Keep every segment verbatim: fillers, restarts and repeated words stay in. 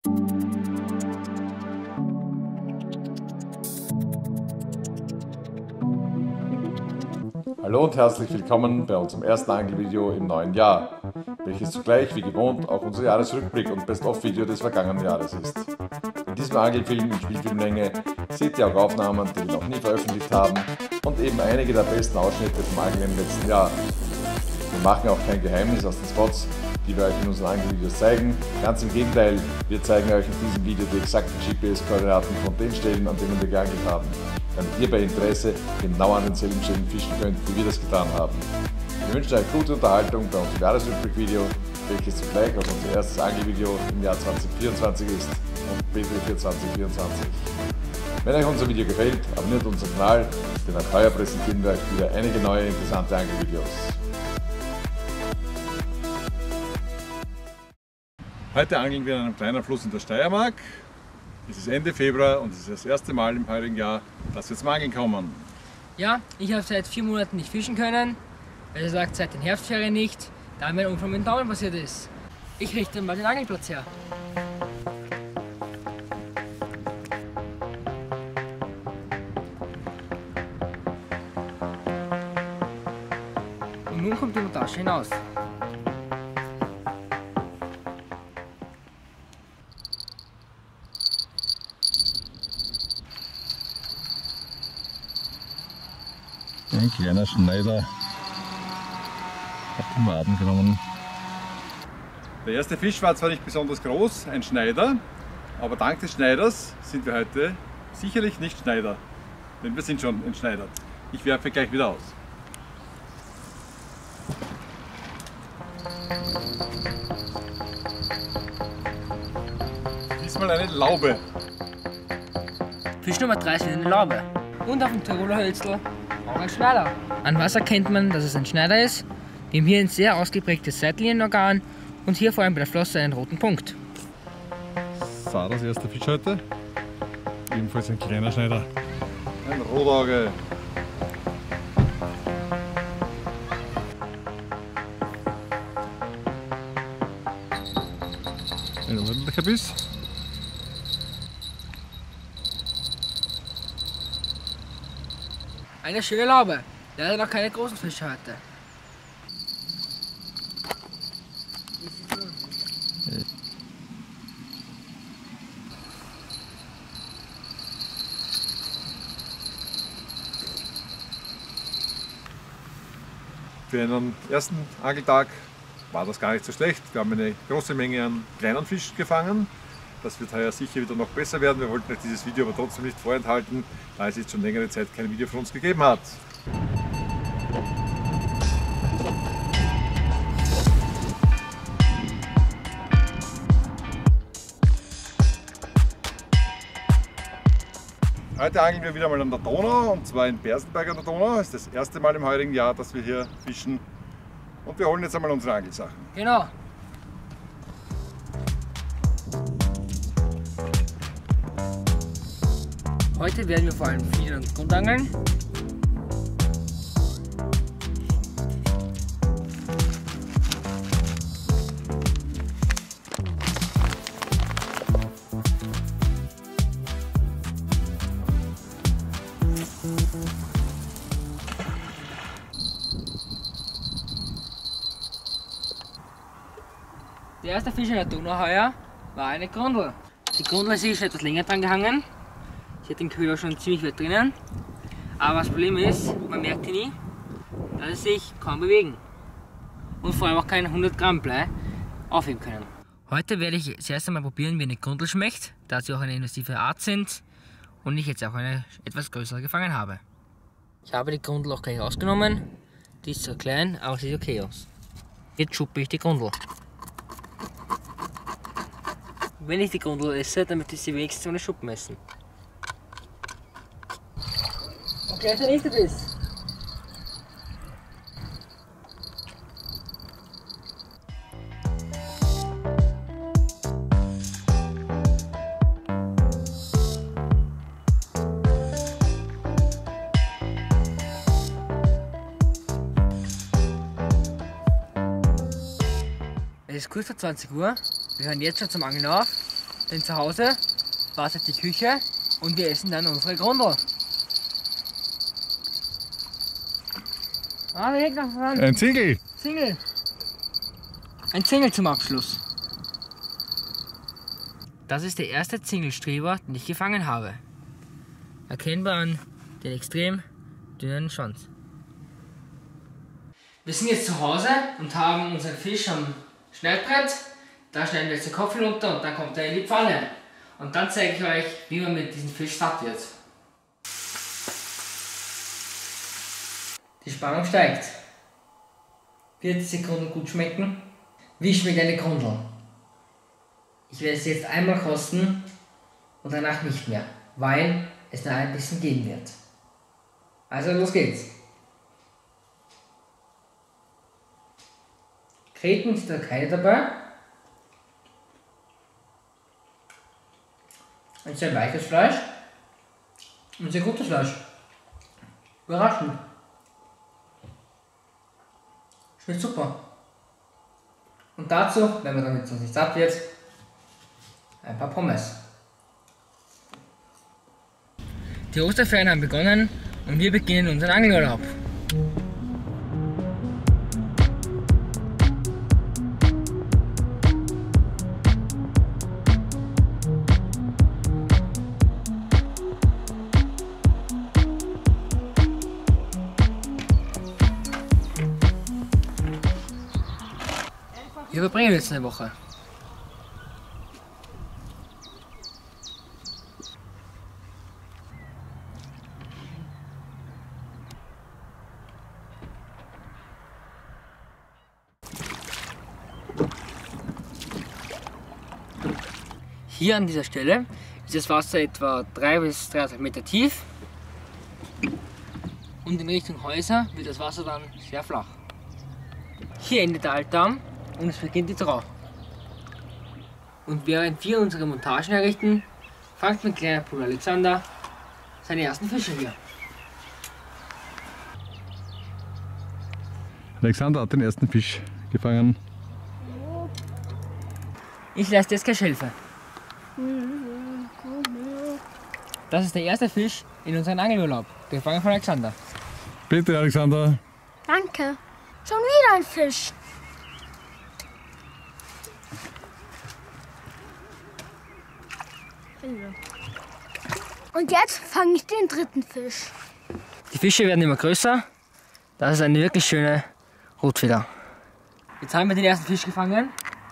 Hallo und herzlich willkommen bei unserem ersten Angelvideo im neuen Jahr, welches zugleich wie gewohnt auch unser Jahresrückblick und Best-of-Video des vergangenen Jahres ist. In diesem Angelfilm in Spielfilmlänge seht ihr auch Aufnahmen, die wir noch nie veröffentlicht haben und eben einige der besten Ausschnitte vom Angeln im letzten Jahr. Wir machen auch kein Geheimnis aus den Spots, die wir euch in unseren Angelvideos zeigen. Ganz im Gegenteil, wir zeigen euch in diesem Video die exakten G P S-Koordinaten von den Stellen, an denen wir geangelt haben, damit ihr bei Interesse genau an denselben Stellen fischen könnt, wie wir das getan haben. Wir wünschen euch gute Unterhaltung bei unserem Jahresrückblick-Video, welches zugleich auch unser erstes Angelvideo im Jahr zweitausendvierundzwanzig ist und B T für zweitausendvierundzwanzig. Wenn euch unser Video gefällt, abonniert unseren Kanal, denn auch heuer präsentieren wir euch wieder einige neue interessante Angelvideos. Heute angeln wir an einem kleinen Fluss in der Steiermark. Es ist Ende Februar und es ist das erste Mal im heurigen Jahr, dass wir zum Angeln kommen. Ja, ich habe seit vier Monaten nicht fischen können, also sagt seit den Herbstferien nicht, da mir ein Unfall mit dem Daumen passiert ist. Ich richte mal den Angelplatz her. Und nun kommt die Montage hinaus. Ein kleiner Schneider auf den Waden genommen. Der erste Fisch war zwar nicht besonders groß, ein Schneider, aber dank des Schneiders sind wir heute sicherlich nicht Schneider, denn wir sind schon entschneidert. Ich werfe gleich wieder aus. Diesmal eine Laube. Fisch Nummer drei ist wieder eine Laube. Und auf dem Tiroler Hölzl auch ein Schneider. An was erkennt man, dass es ein Schneider ist? Wir haben hier ein sehr ausgeprägtes Seitlinienorgan und hier vor allem bei der Flosse einen roten Punkt. So, das erste Fisch heute. Ebenfalls ein kleiner Schneider. Ein Rotauge. Ein ordentlicher Biss. Eine schöne Laube. Leider noch keine großen Fische heute. Für einen ersten Angeltag war das gar nicht so schlecht. Wir haben eine große Menge an kleinen Fischen gefangen. Das wird heuer sicher wieder noch besser werden. Wir wollten euch dieses Video aber trotzdem nicht vorenthalten, da es jetzt schon längere Zeit kein Video von uns gegeben hat. Heute angeln wir wieder mal an der Donau, und zwar in Bersenberg an der Donau. Das ist das erste Mal im heurigen Jahr, dass wir hier fischen. Und wir holen jetzt einmal unsere Angelsachen. Genau. Heute werden wir vor allem Fieden und Grundangeln. Der erste Fisch in der Donau heuer war eine Grundel. Die Grundel ist hier schon etwas länger dran gehangen. Sie hat den Köder schon ziemlich weit drinnen. Aber das Problem ist, man merkt hier nie, dass es sich kaum bewegen. Und vor allem auch kein hundert Gramm Blei aufheben können. Heute werde ich das erste Mal probieren, wie eine Grundel schmeckt, da sie auch eine invasive Art sind und ich jetzt auch eine etwas größere gefangen habe. Ich habe die Grundel auch gleich rausgenommen. Die ist zwar klein, aber sieht okay aus. Jetzt schuppe ich die Grundel. Wenn ich die Grundel esse, dann möchte ich sie wenigstens ohne Schuppen essen. Und gleich der nächste Biss. Es ist kurz vor zwanzig Uhr, wir hören jetzt schon zum Angeln auf denn zu Hause wartet die Küche und wir essen dann unsere Grundl. Ah, wir noch voran. Ein Zingel. Zingel. Ein Zingel zum Abschluss. Das ist der erste Zingelstreber, den ich gefangen habe. Erkennbar an den extrem dünnen Schwanz. Wir sind jetzt zu Hause und haben unseren Fisch am Schneidbrett. Da schneiden wir jetzt den Kopf hinunter und dann kommt er in die Pfanne. Und dann zeige ich euch, wie man mit diesem Fisch satt wird. Die Spannung steigt. Wird diese Grundel gut schmecken? Wie schmeckt eine Grundel? Ich werde es jetzt einmal kosten und danach nicht mehr, weil es noch ein bisschen gehen wird. Also los geht's. Kreten sind da keine dabei. Ein sehr weiches Fleisch und sehr gutes Fleisch. Überraschend. Schmeckt super. Und dazu, wenn man damit sonst nicht satt wird, ein paar Pommes. Die Osterferien haben begonnen und wir beginnen unseren Angelurlaub. Wir verbringen jetzt eine Woche. Hier an dieser Stelle ist das Wasser etwa drei bis dreieinhalb Meter tief und in Richtung Häuser wird das Wasser dann sehr flach. Hier endet der Altdarm und es beginnt die Trau. Und während wir unsere Montagen errichten, fängt mein kleiner Bruder Alexander seine ersten Fische hier. Alexander hat den ersten Fisch gefangen. Ich lasse jetzt keine Schelfe. Das ist der erste Fisch in unserem Angelurlaub, gefangen von Alexander. Bitte, Alexander. Danke. Schon wieder ein Fisch. Und jetzt fange ich den dritten Fisch. Die Fische werden immer größer. Das ist eine wirklich schöne Rotfeder. Jetzt haben wir den ersten Fisch gefangen.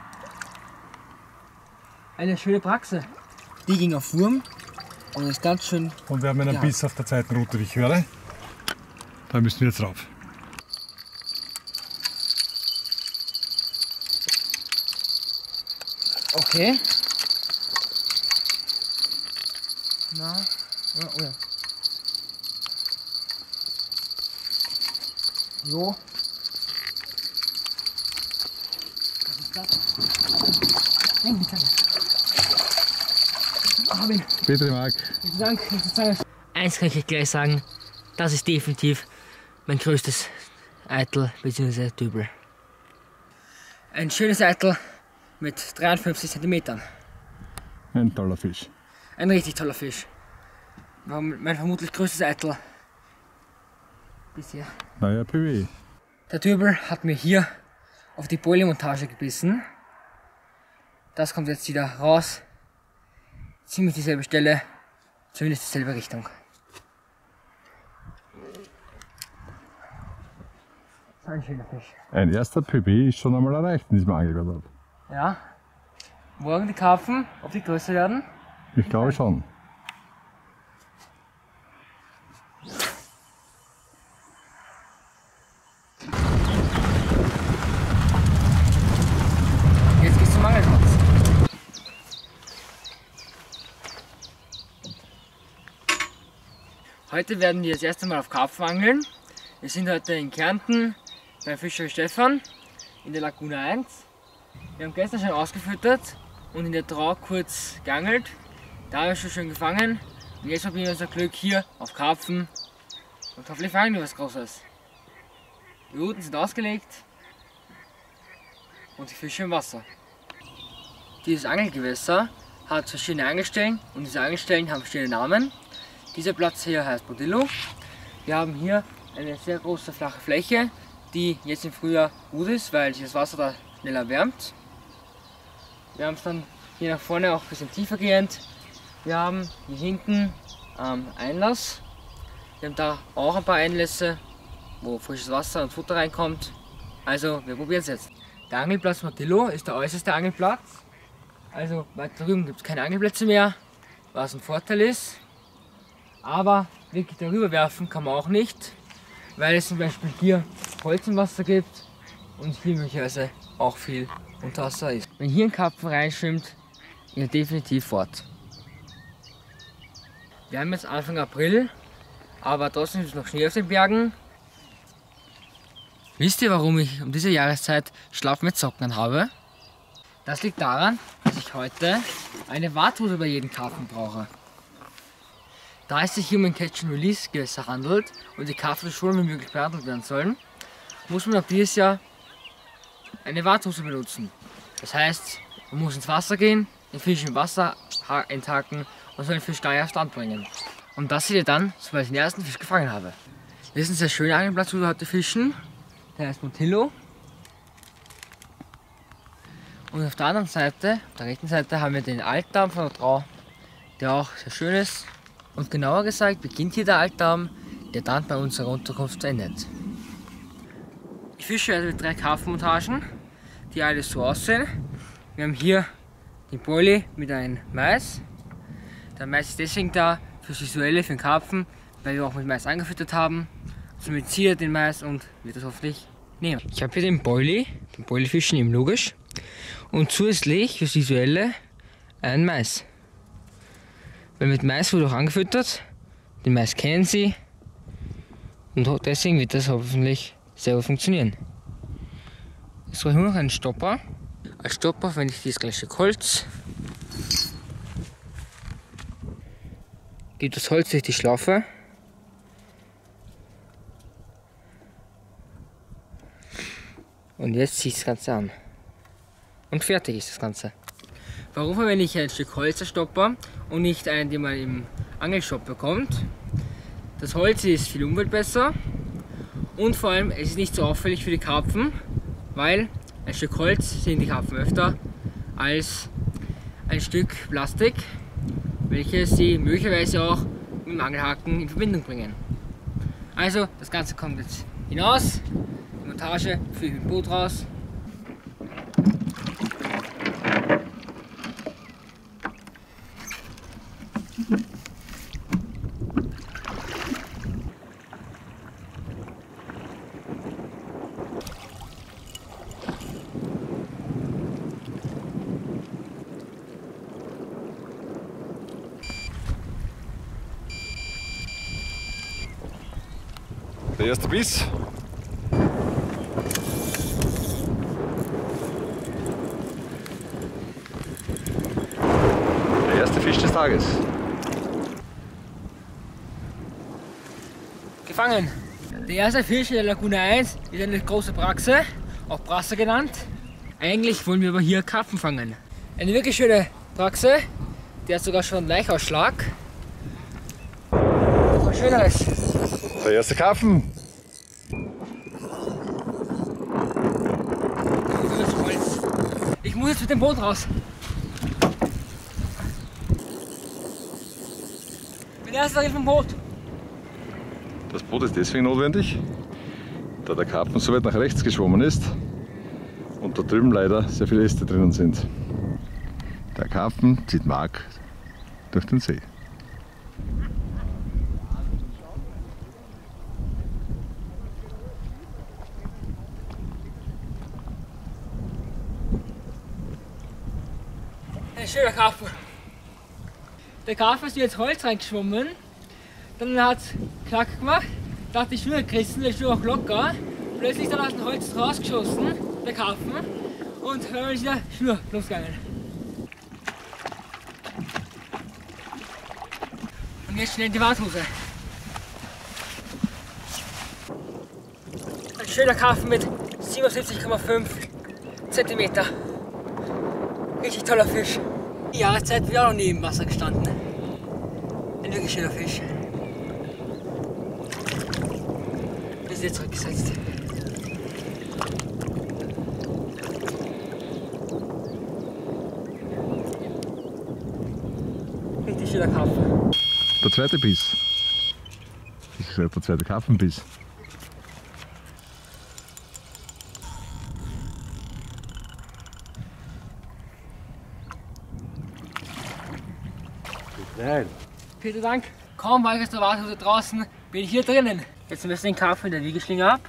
Eine schöne Praxe. Die ging auf Wurm und ist ganz schön. Und wir haben einen Ja. Biss auf der zweiten Rute, wie ich höre. Da müssen wir jetzt rauf. Okay. Na, oh, oh ja. So. Was ist das? Nein, die Zange. Ah, hab ihn. Bitte, Marc. Vielen Dank. Eins kann ich euch gleich sagen, das ist definitiv mein größtes Eitel bzw. Dübel. Ein schönes Eitel mit dreiundfünfzig Zentimetern. Ein toller Fisch. Ein richtig toller Fisch. War mein vermutlich größtes Eitel bisher. Neuer P W. Der Dübel hat mir hier auf die Boilie-Montage gebissen. Das kommt jetzt wieder raus. Ziemlich dieselbe Stelle, zumindest dieselbe Richtung. So ein schöner Fisch. Ein erster P W ist schon einmal erreicht in diesem Angelurlaub. Ja. Morgen die Karpfen, ob die größer werden? Ich glaube schon. Jetzt geht's zum Angelplatz. Heute werden wir das erste Mal auf Karpfen angeln. Wir sind heute in Kärnten beim Fischer Stefan in der Lagune eins. Wir haben gestern schon ausgefüttert und in der Trau kurz geangelt. Da haben wir schon schön gefangen. Und jetzt probieren wir unser Glück hier auf Karpfen und hoffentlich fangen wir was Großes. Die Routen sind ausgelegt und die Fische im Wasser. Dieses Angelgewässer hat verschiedene Angelstellen und diese Angelstellen haben verschiedene Namen. Dieser Platz hier heißt Bordillo. Wir haben hier eine sehr große flache Fläche, die jetzt im Frühjahr gut ist, weil sich das Wasser da schneller erwärmt. Wir haben es dann hier nach vorne auch ein bisschen tiefer gehend. Wir haben hier hinten ähm, Einlass. Wir haben da auch ein paar Einlässe, wo frisches Wasser und Futter reinkommt. Also wir probieren es jetzt. Der Angelplatz Bordillo ist der äußerste Angelplatz. Also weiter drüben gibt es keine Angelplätze mehr, was ein Vorteil ist. Aber wirklich darüber werfen kann man auch nicht, weil es zum Beispiel hier Holz im Wasser gibt und hier möglicherweise auch viel unter Wasser ist. Wenn hier ein Karpfen reinschwimmt, geht er definitiv fort. Wir haben jetzt Anfang April, aber trotzdem ist noch Schnee auf den Bergen. Wisst ihr, warum ich um diese Jahreszeit Schlaf mit Socken habe? Das liegt daran, dass ich heute eine Warthose bei jedem Karpfen brauche. Da es sich hier um ein Catch-and-Release-Gewässer handelt und die Karpfen so schnell wie möglich behandelt werden sollen, muss man auch dieses Jahr eine Warthose benutzen. Das heißt, man muss ins Wasser gehen, den Fisch im Wasser enthaken und so einen Fisch gleich auf Land bringen. Und das seht ihr dann, sobald ich den ersten Fisch gefangen habe. Das ist ein sehr schöner Angelplatz, wo wir heute fischen. Der heißt Bordillo. Und auf der anderen Seite, auf der rechten Seite, haben wir den Altdarm von der Trau, der auch sehr schön ist. Und genauer gesagt beginnt hier der Altdarm, der dann bei unserer Unterkunft endet. Ich fische also mit drei Karpfenmontagen, die alle so aussehen. Wir haben hier den Boilie mit einem Mais. Der Mais ist deswegen da fürs Visuelle, für den Karpfen, weil wir auch mit Mais angefüttert haben. Somit zieht er den Mais und wird das hoffentlich nehmen. Ich habe hier den Boilie, den Boilie-Fischen eben logisch. Und zusätzlich fürs Visuelle ein Mais. Weil mit Mais wurde auch angefüttert, den Mais kennen sie und deswegen wird das hoffentlich sehr gut funktionieren. Jetzt brauche ich nur noch einen Stopper. Als Stopper verwende ich dieses kleine Stück Holz. Gebe das Holz durch die Schlaufe. Und jetzt ziehe ich das Ganze an. Und fertig ist das Ganze. Warum verwende ich ein Stück Holz als Stopper und nicht einen, den man im Angelshop bekommt? Das Holz ist viel umweltbesser und vor allem es ist nicht so auffällig für die Karpfen, weil ein Stück Holz sehen die Karpfen öfter als ein Stück Plastik, welches sie möglicherweise auch mit dem Angelhaken in Verbindung bringen. Also das Ganze kommt jetzt hinaus, die Montage führe ich mit dem Boot raus. Der erste Biss. Der erste Fisch des Tages. Gefangen! Der erste Fisch in der Lagune eins ist eine große Braxe, auch Brasse genannt. Eigentlich wollen wir aber hier Karpfen fangen. Eine wirklich schöne Braxe, die hat sogar schon einen Laichausschlag. Was Schöneres. Der erste Karpfen. Ich muss jetzt mit dem Boot raus. Ich bin erst noch vom Boot. Das Boot ist deswegen notwendig, da der Karpfen so weit nach rechts geschwommen ist und da drüben leider sehr viele Äste drinnen sind. Der Karpfen zieht Mark durch den See. Ein schöner Karpfen. Der Karpfen ist jetzt Holz reingeschwommen, dann hat es Knack gemacht, dachte ich Schnur gerissen, der Schnur auch locker. Plötzlich dann aus dem Holz rausgeschossen, der Karpfen, und dann ist wieder Schnur losgegangen. Und jetzt schnell in die Warthose. Ein schöner Karpfen mit siebenundsiebzig Komma fünf Zentimeter. Richtig toller Fisch. Die Jahreszeit wieder noch nie im Wasser gestanden. Ein wirklich schöner Fisch. Wir sind jetzt zurückgesetzt. Richtig schöner Karpfen. Der zweite Biss. Das ist der zweite Karpfenbiss. Nein. Vielen Dank. Kaum war ich aus der Warthose draußen, bin ich hier drinnen. Jetzt müssen wir den Karpfen in der Wiegeschlinge ab.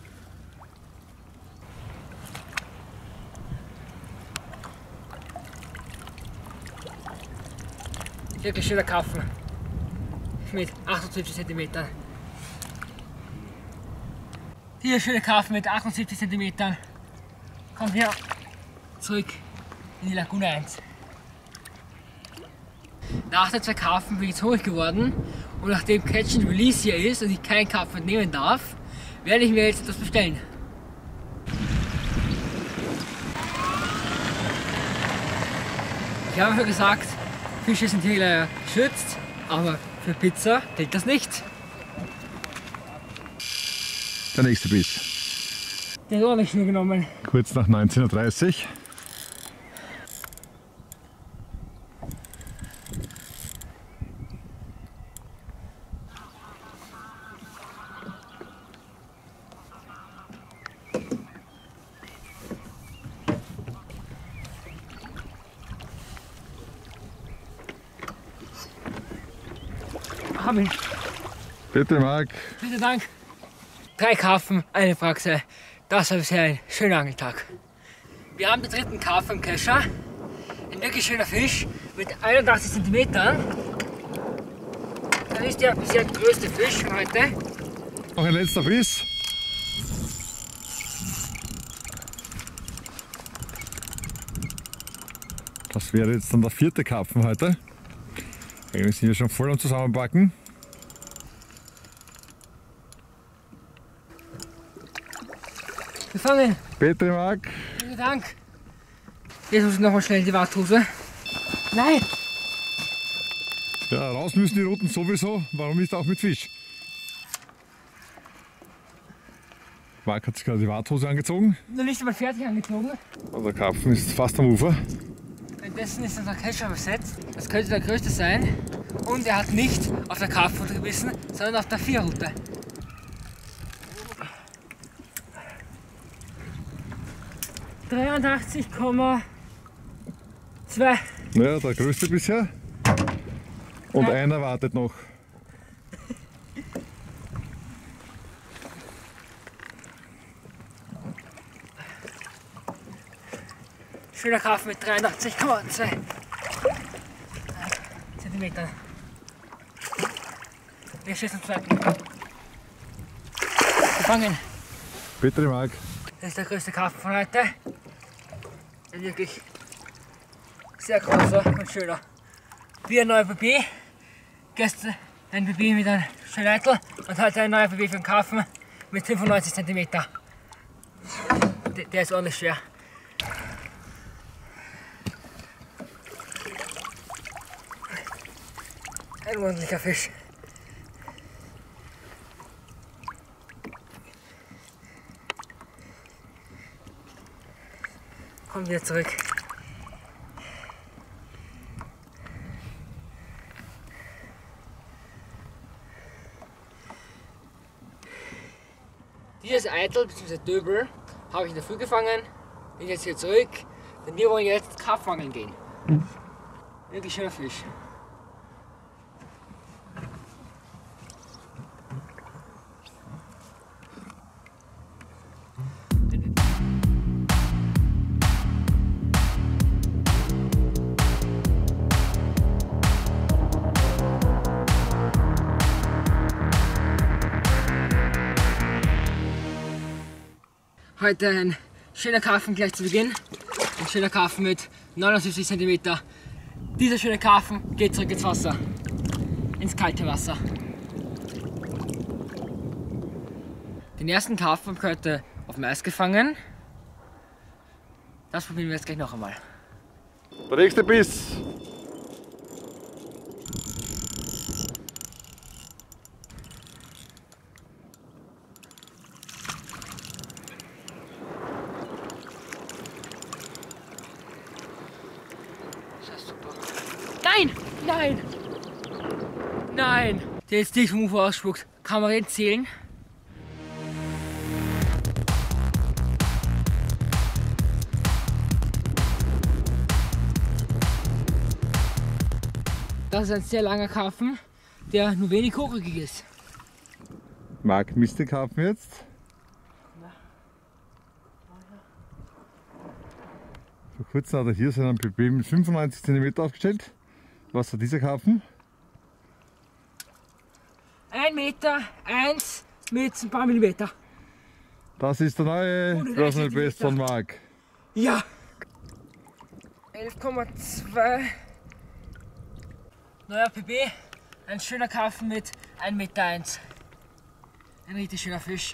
Wirklich schöner Karpfen. Mit achtundsiebzig Zentimetern. Hier schöne Karpfen mit achtundsiebzig Zentimetern. Kommt hier zurück in die Lagune eins. Nach den zwei Karpfen bin ich jetzt hungrig geworden und nachdem Catch and Release hier ist und ich keinen Karpfen nehmen darf, werde ich mir jetzt etwas bestellen. Ich habe schon gesagt, Fische sind hier leider geschützt, aber für Pizza gilt das nicht. Der nächste Biss. Den habe ich nur genommen. Kurz nach neunzehn Uhr dreißig. Amen. Bitte, Marc. Vielen Dank. Drei Karpfen, eine Praxe. Das war bisher ein schöner Angeltag. Wir haben den dritten Karpfen im Kescher. Ein wirklich schöner Fisch mit einundachtzig Zentimetern. Das ist der bisher größte Fisch von heute. Noch ein letzter Biss. Das wäre jetzt dann der vierte Karpfen heute. Eigentlich sind wir schon voll am Zusammenpacken. Gefangen. Bitte, Marc. Vielen Dank. Jetzt muss ich noch mal schnell in die Warthose. Nein! Ja, raus müssen die Routen sowieso. Warum nicht auch mit Fisch? Marc hat sich gerade die Warthose angezogen. Noch nicht einmal fertig angezogen. Und der Karpfen ist fast am Ufer. Währenddessen ist unser Kescher besetzt. Das könnte der größte sein. Und er hat nicht auf der Karpfenroute gebissen, sondern auf der Viererroute. dreiundachtzig Komma zwei. Ja, der größte bisher. Und Ja. einer wartet noch. Schöner Karpfen mit dreiundachtzig Komma zwei Zentimetern. Wir schießen zum zweiten. Gefangen. Bitte, Marc. Das ist der größte Karpfen von heute. Ein wirklich sehr großer und schöner. Wie ein neuer B B. Gestern ein B B mit einem Schöneitel und heute ein neuer B B für den Karpfen mit fünfundneunzig Zentimeter. Der, der ist ordentlich schwer. Ein ordentlicher Fisch. Kommen wir zurück. Dieses Eitel bzw. Döbel habe ich in der Früh gefangen, bin jetzt hier zurück, denn wir wollen jetzt Karpfenangeln gehen. Wirklich schöner Fisch. Heute ein schöner Karpfen gleich zu Beginn. Ein schöner Karpfen mit neunundsiebzig Zentimeter. Dieser schöne Karpfen geht zurück ins Wasser. Ins kalte Wasser. Den ersten Karpfen habe ich heute auf dem Eis gefangen. Das probieren wir jetzt gleich noch einmal. Der nächste Biss. Nein! Nein! Nein! Der ist nicht vom Ufer ausspuckt. Kann man den zählen? Das ist ein sehr langer Karpfen, der nur wenig hochrückig ist. Marc misst den Karpfen jetzt. Vor kurzem hat er hier seinen P B mit fünfundneunzig Zentimeter aufgestellt. Was hat dieser Karpfen? Ein Meter, eins mit ein paar Millimeter. Das ist der neue Personal Best von Marc. Ja! elf Komma zwei. Neuer P B, ein schöner Karpfen mit ein Meter eins. Ein richtig schöner Fisch.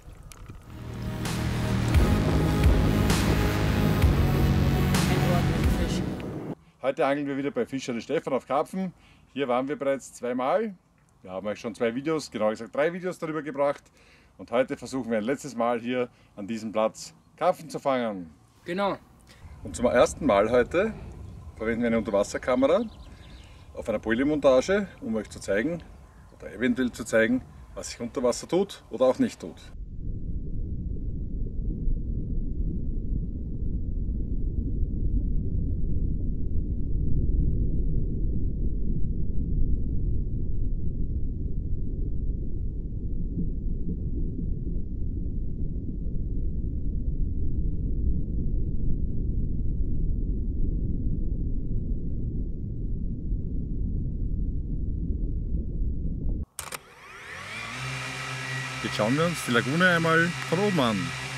Ein ordentlicher Fisch. Heute angeln wir wieder bei Fischer Stefan auf Karpfen. Hier waren wir bereits zweimal. Wir haben euch schon zwei Videos, genau gesagt drei Videos darüber gebracht. Und heute versuchen wir ein letztes Mal hier an diesem Platz Karpfen zu fangen. Genau. Und zum ersten Mal heute verwenden wir eine Unterwasserkamera auf einer Polymontage, um euch zu zeigen oder eventuell zu zeigen, was sich unter Wasser tut oder auch nicht tut. Jetzt schauen wir uns die Lagune einmal von oben an.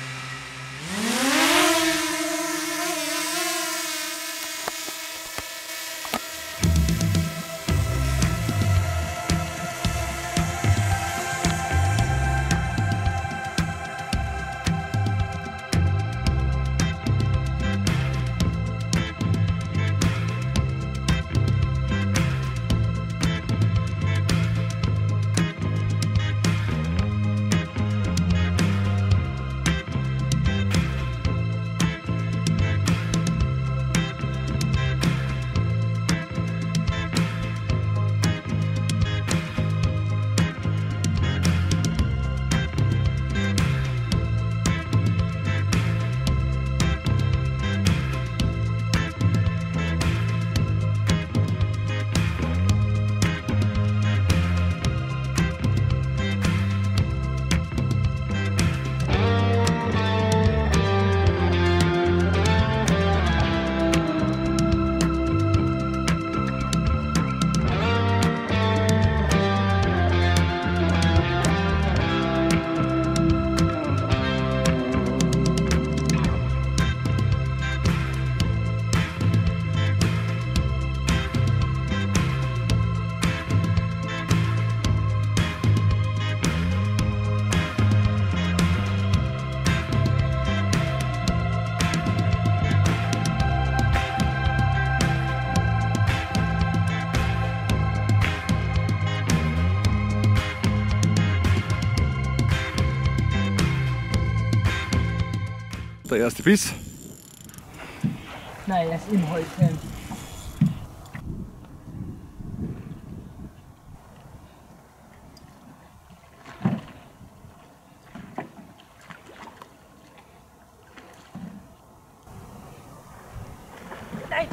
Der erste Biss. Nein, er ist im Holz drin. Nein!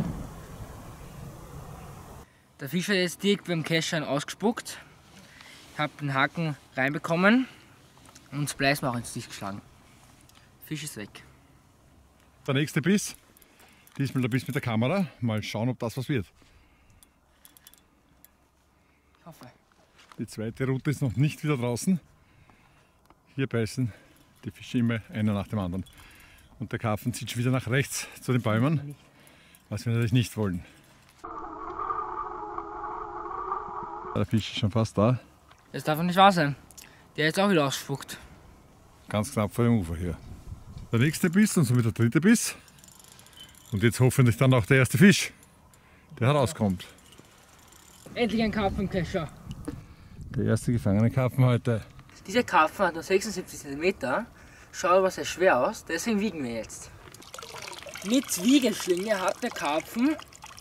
Der Fisch hat jetzt direkt beim Keschern ausgespuckt. Ich habe den Haken reinbekommen und das Bleiß auch ins Licht geschlagen. Fisch ist weg. Der nächste Biss. Diesmal der Biss mit der Kamera. Mal schauen, ob das was wird. Ich hoffe. Die zweite Route ist noch nicht wieder draußen. Hier beißen die Fische immer einer nach dem anderen. Und der Karpfen zieht schon wieder nach rechts zu den Bäumen, was wir natürlich nicht wollen. Der Fisch ist schon fast da. Das darf doch nicht wahr sein. Der ist jetzt auch wieder ausspuckt. Ganz knapp vor dem Ufer hier. Der nächste Biss und somit der dritte Biss. Und jetzt hoffentlich dann auch der erste Fisch, der herauskommt. Endlich ein Karpfen im Kescher. Der erste gefangene Karpfen heute. Dieser Karpfen hat nur sechsundsiebzig Zentimeter, schaut aber sehr schwer aus, deswegen wiegen wir jetzt. Mit Wiegeschlinge hat der Karpfen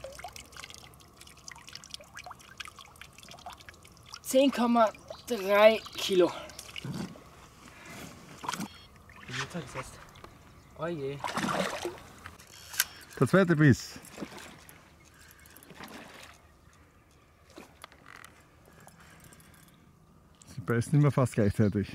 zehn Komma drei Kilo. Wie viel ist das jetzt? Oh je. Der zweite Biss. Sie beißen immer fast gleichzeitig.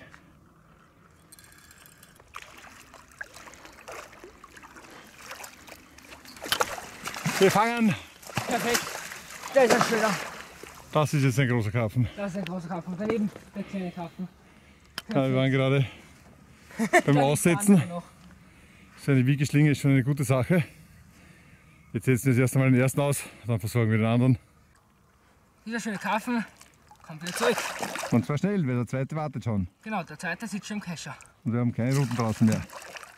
Wir fangen. Perfekt. Der ist ein schöner. Das ist jetzt ein großer Karpfen. Das ist ein großer Karpfen. Daneben der kleine Karpfen. Ja, wir waren gerade beim Aussetzen. So eine Wiegeschlinge ist schon eine gute Sache. Jetzt setzen wir das erste Mal den ersten aus, dann versorgen wir den anderen. Dieser schöne Karpfen kommt wieder zurück. Und zwar schnell, weil der zweite wartet schon. Genau, der zweite sitzt schon im Kescher. Und wir haben keine Ruten draußen mehr.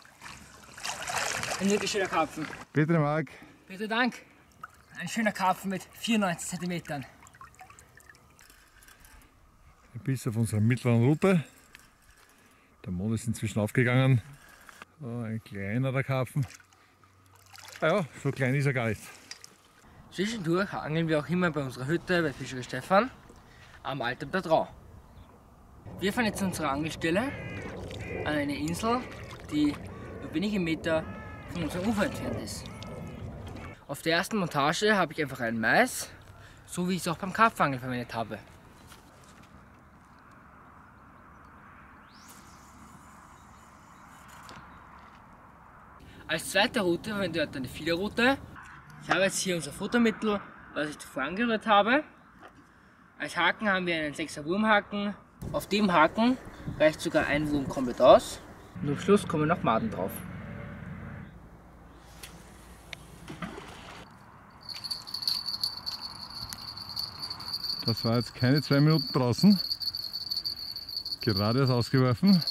Ein wirklich schöner Karpfen. Bitte, Marc. Bitte Dank. Ein schöner Karpfen mit vierundneunzig Zentimetern. Ein Biss auf unserer mittleren Route. Der Mond ist inzwischen aufgegangen. So, ein kleinerer Karpfen. Ah ja, so klein ist er gar nicht. Zwischendurch angeln wir auch immer bei unserer Hütte bei Fischer Stefan am Alten der Trau. Wir fahren jetzt zu unserer Angelstelle an eine Insel, die nur wenige Meter von unserem Ufer entfernt ist. Auf der ersten Montage habe ich einfach einen Mais, so wie ich es auch beim Karpfenangeln verwendet habe. Als zweite Route verwende ich eine Fiederroute. Ich habe jetzt hier unser Futtermittel, was ich zuvor angerührt habe. Als Haken haben wir einen sechser Wurmhaken. Auf dem Haken reicht sogar ein Wurm komplett aus. Und am Schluss kommen noch Maden drauf. Das war jetzt keine zwei Minuten draußen. Gerade erst ausgeworfen.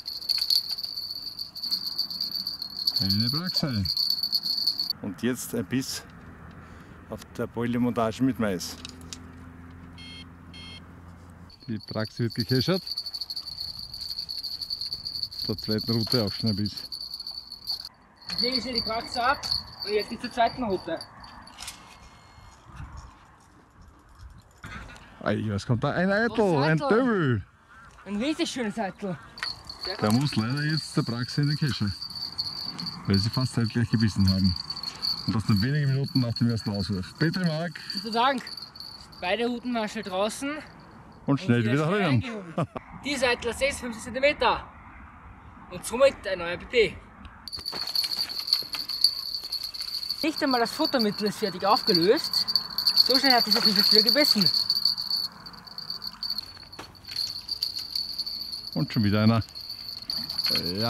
Eine Brachse. Und jetzt ein Biss auf der Beule-Montage mit Mais. Die Brachse wird gekeschert. Der zweiten Route auch schon ein Biss. Ich lege hier die Brachse ab und jetzt geht zur zweiten Route. Ei, was kommt da? Ein Eitel, Großes ein Eitel. Döbel. Ein richtig schönes Eitel. Der muss leider jetzt der Brachse in den Kescher, weil sie fast halt gleich gebissen haben. Und das nur wenige Minuten nach dem ersten Auswurf. Bitte, Marc. Bitte Dank. Beide Routen waren schnell draußen. Und schnell wieder schnell rein. reingehoben. Die Seite hat sechsundfünfzig Zentimeter. Und somit ein neuer P P. Nicht einmal das Futtermittel ist fertig aufgelöst. So schnell hat dieser Fisch jetzt wieder gebissen. Und schon wieder einer. Ja.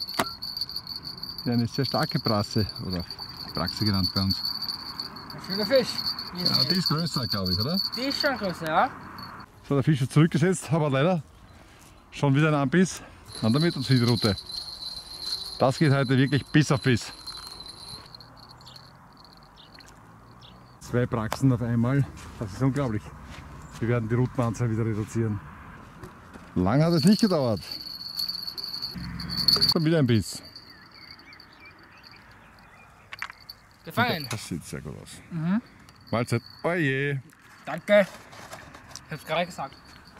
Eine sehr starke Brasse, oder Brachse genannt bei uns. Ein schöner Fisch. Hier Ja, ist die ist größer, glaube ich, oder? die ist schon größer, ja. So, der Fisch ist zurückgesetzt, aber leider schon wieder ein Anbiss an der Mittelfiederroute. Das geht heute wirklich Biss auf Biss. Zwei Brachsen auf einmal, das ist unglaublich. Wir werden die Routenanzahl wieder reduzieren. Lang hat es nicht gedauert. Dann wieder ein Biss. Gefangen. Das sieht sehr gut aus. Mhm. Mahlzeit. Oje. Danke. Ich hab's gerade gesagt.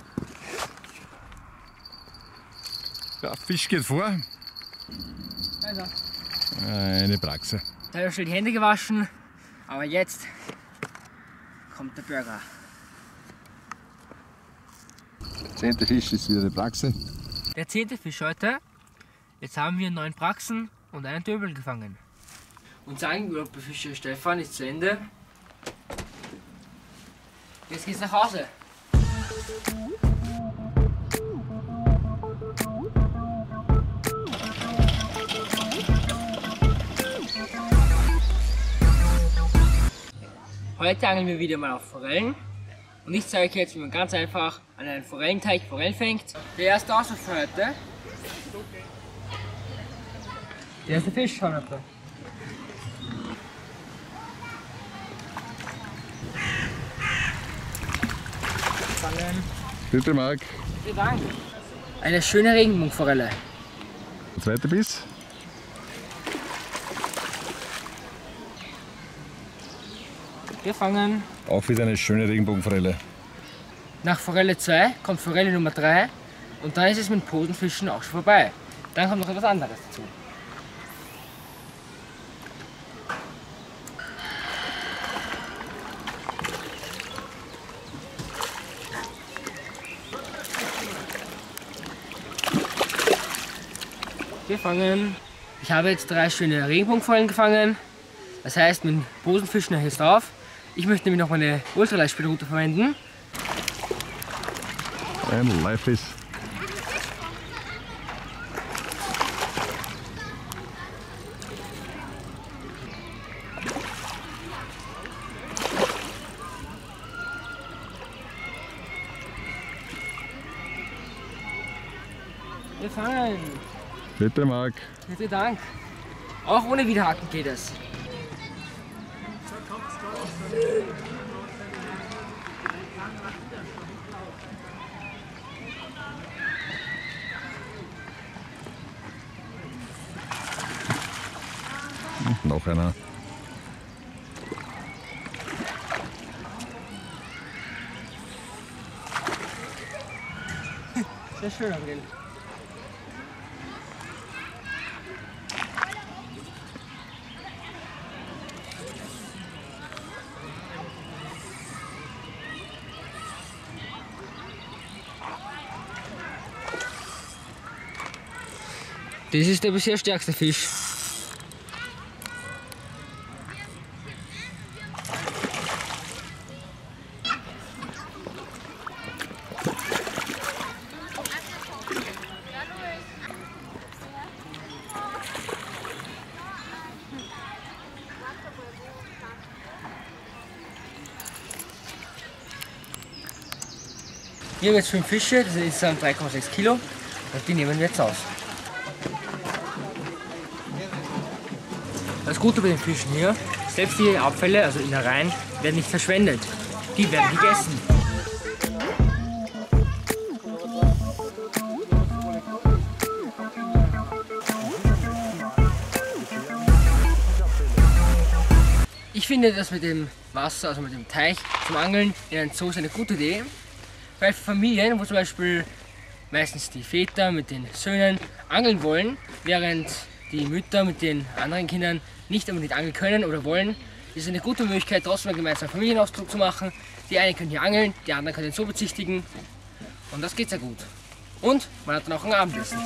Der Fisch geht vor. Also, Eine Brachse. da habe ich schon die Hände gewaschen. Aber jetzt kommt der Burger. Der zehnte Fisch ist wieder eine Brachse. Der zehnte Fisch heute. Jetzt haben wir neun Brachsen und einen Döbel gefangen. Unser Angelurlaub bei Fischer Stefan ist zu Ende. Jetzt geht's nach Hause. Heute angeln wir wieder mal auf Forellen. Und ich zeige euch jetzt, wie man ganz einfach an einen Forellenteich Forellen fängt. Der erste Auswurf für heute. Der erste Fisch, schau mal. Fangen. Bitte, Marc. Vielen Dank. Eine schöne Regenbogenforelle. Der zweite Biss. Gefangen. Auch wieder eine schöne Regenbogenforelle. Nach Forelle zwei kommt Forelle Nummer drei und dann ist es mit Posenfischen auch schon vorbei. Dann kommt noch etwas anderes dazu. Gefangen. Ich habe jetzt drei schöne Regenbogenforellen gefangen. Das heißt, mein Posenfischen hört jetzt auf. Ich möchte nämlich noch meine Ultraleitspielroute verwenden. Ein Live-Biss. Gefangen. Bitte, Marc. Bitte Dank. Auch ohne Widerhaken geht es. Noch einer. Sehr schön, Gabriel. Das ist der bisher stärkste Fisch. Wir haben jetzt fünf Fische, das ist drei Komma sechs Kilo und die nehmen wir jetzt aus. Das Gute bei den Fischen hier, selbst die Abfälle, also Innereien, werden nicht verschwendet. Die werden gegessen. Ich finde das mit dem Wasser, also mit dem Teich zum Angeln in einem Zoo ist eine gute Idee. Weil für Familien, wo zum Beispiel meistens die Väter mit den Söhnen angeln wollen, während die Mütter mit den anderen Kindern nicht unbedingt angeln können oder wollen, ist es eine gute Möglichkeit, trotzdem einen gemeinsamen Familienausflug zu machen. Die einen können hier angeln, die anderen können den Zoo bezichtigen und das geht sehr gut. Und man hat dann auch ein Abendessen.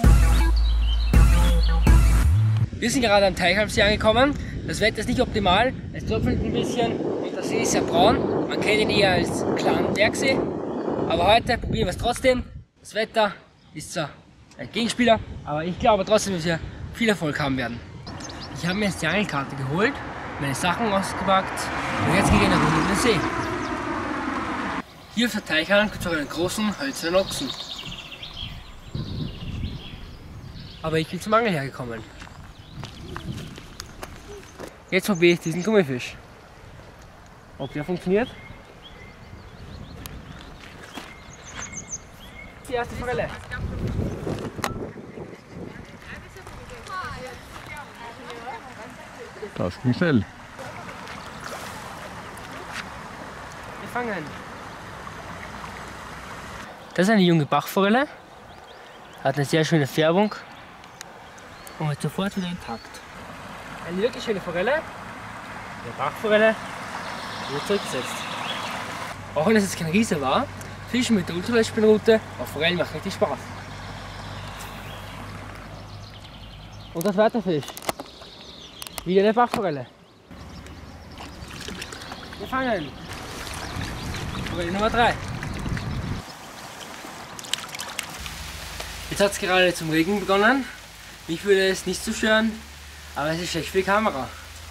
Wir sind gerade am Teich am See angekommen. Das Wetter ist nicht optimal, es tröpfelt ein bisschen und der See ist sehr braun. Man kennt ihn eher als klaren Bergsee. Aber heute probieren wir es trotzdem. Das Wetter ist zwar ein Gegenspieler, aber ich glaube trotzdem, dass wir viel Erfolg haben werden. Ich habe mir jetzt die Angelkarte geholt, meine Sachen ausgepackt und jetzt gehe ich eine Runde in den See. Hier auf der Teichange gibt es auch einen großen hölzernen Ochsen. Aber ich bin zum Angeln hergekommen. Jetzt probiere ich diesen Gummifisch. Ob der funktioniert? Die erste Forelle. Das ging schnell. Gefangen. Das ist eine junge Bachforelle. Hat eine sehr schöne Färbung und ist sofort wieder intakt. Eine wirklich schöne Forelle. Eine Bachforelle. Wird zurückgesetzt. Auch wenn es jetzt kein Riese war, Fischen mit der Ultraleitspielroute auf Forellen macht richtig Spaß. Und das zweite Fisch. Wieder eine Bachforelle. Gefangen. Forelle Nummer drei. Jetzt hat es gerade zum Regen begonnen. Mich würde es nicht so stören, aber es ist schlecht für die Kamera.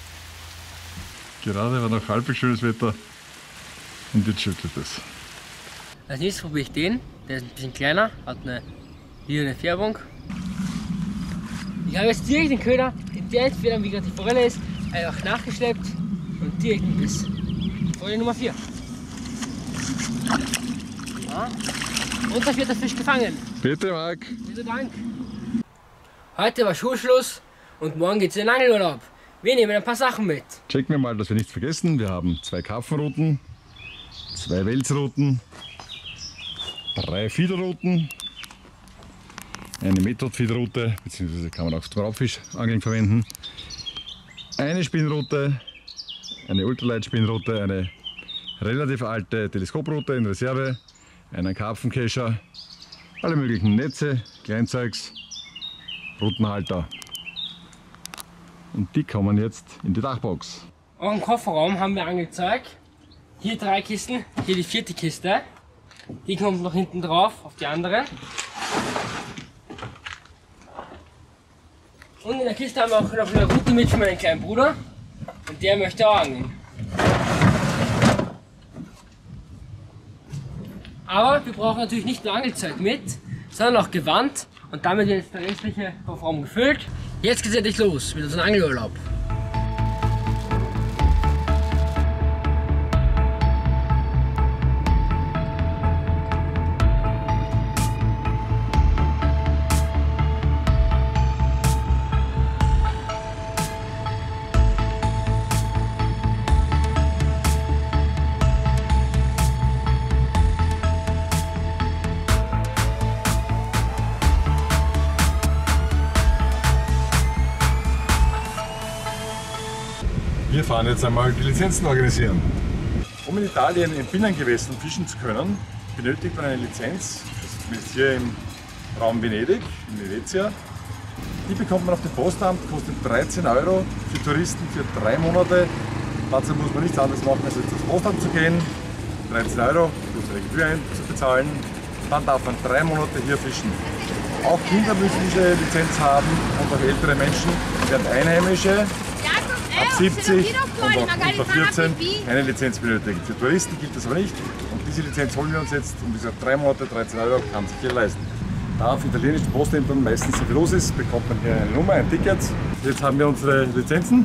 Gerade war noch halbwegs schönes Wetter und jetzt schüttet es. Als nächstes probiere ich den, der ist ein bisschen kleiner, hat eine lilane Färbung. Ich habe jetzt direkt den Köder, in der Federn, wie gerade die Forelle ist, einfach nachgeschleppt und direkt ein Biss. Forelle Nummer vier. Ja. Und da wird der Fisch gefangen. Bitte, Marc. Vielen Dank. Heute war Schulschluss und morgen geht's in den Angelurlaub. Wir nehmen ein paar Sachen mit. Checken wir mal, dass wir nichts vergessen. Wir haben zwei Karpfenruten, zwei Welsruten, drei Fiederruten, eine Method-Fiederrute, beziehungsweise kann man auch zum Raubfischangeln verwenden, eine Spinnrute, eine Ultralight-Spinnrute, eine relativ alte Teleskoproute in Reserve, einen Karpfenkescher, alle möglichen Netze, Kleinzeugs, Rutenhalter. Und die kommen jetzt in die Dachbox. Auch im Kofferraum haben wir Angelzeug. Hier drei Kisten, hier die vierte Kiste. Die kommt noch hinten drauf auf die andere. Und in der Kiste haben wir auch noch eine Rute mit für meinen kleinen Bruder. Und der möchte auch angeln. Aber wir brauchen natürlich nicht nur Angelzeug mit, sondern auch Gewand. Und damit wird jetzt der restliche Kofferraum gefüllt. Jetzt geht's endlich los mit unserem Angelurlaub. Wir fahren jetzt einmal die Lizenzen organisieren. Um in Italien in Binnengewässern fischen zu können, benötigt man eine Lizenz, also zumindest hier im Raum Venedig, in Venezia. Die bekommt man auf dem Postamt, kostet dreizehn Euro für Touristen für drei Monate. Dazu muss man nichts anderes machen, als jetzt aufs Postamt zu gehen, dreizehn Euro plus eine Gebühr einzubezahlen. Dann darf man drei Monate hier fischen. Auch Kinder müssen diese Lizenz haben und auch ältere Menschen, während Einheimische ab siebzig und auch unter vierzehn keine Lizenz benötigen. Für Touristen gilt das aber nicht und diese Lizenz holen wir uns jetzt um diese drei Monate, dreizehn Euro, kann sich hier leisten. Da auf italienischen Postämtern meistens sehr viel los ist, bekommt man hier eine Nummer, ein Ticket. Jetzt haben wir unsere Lizenzen.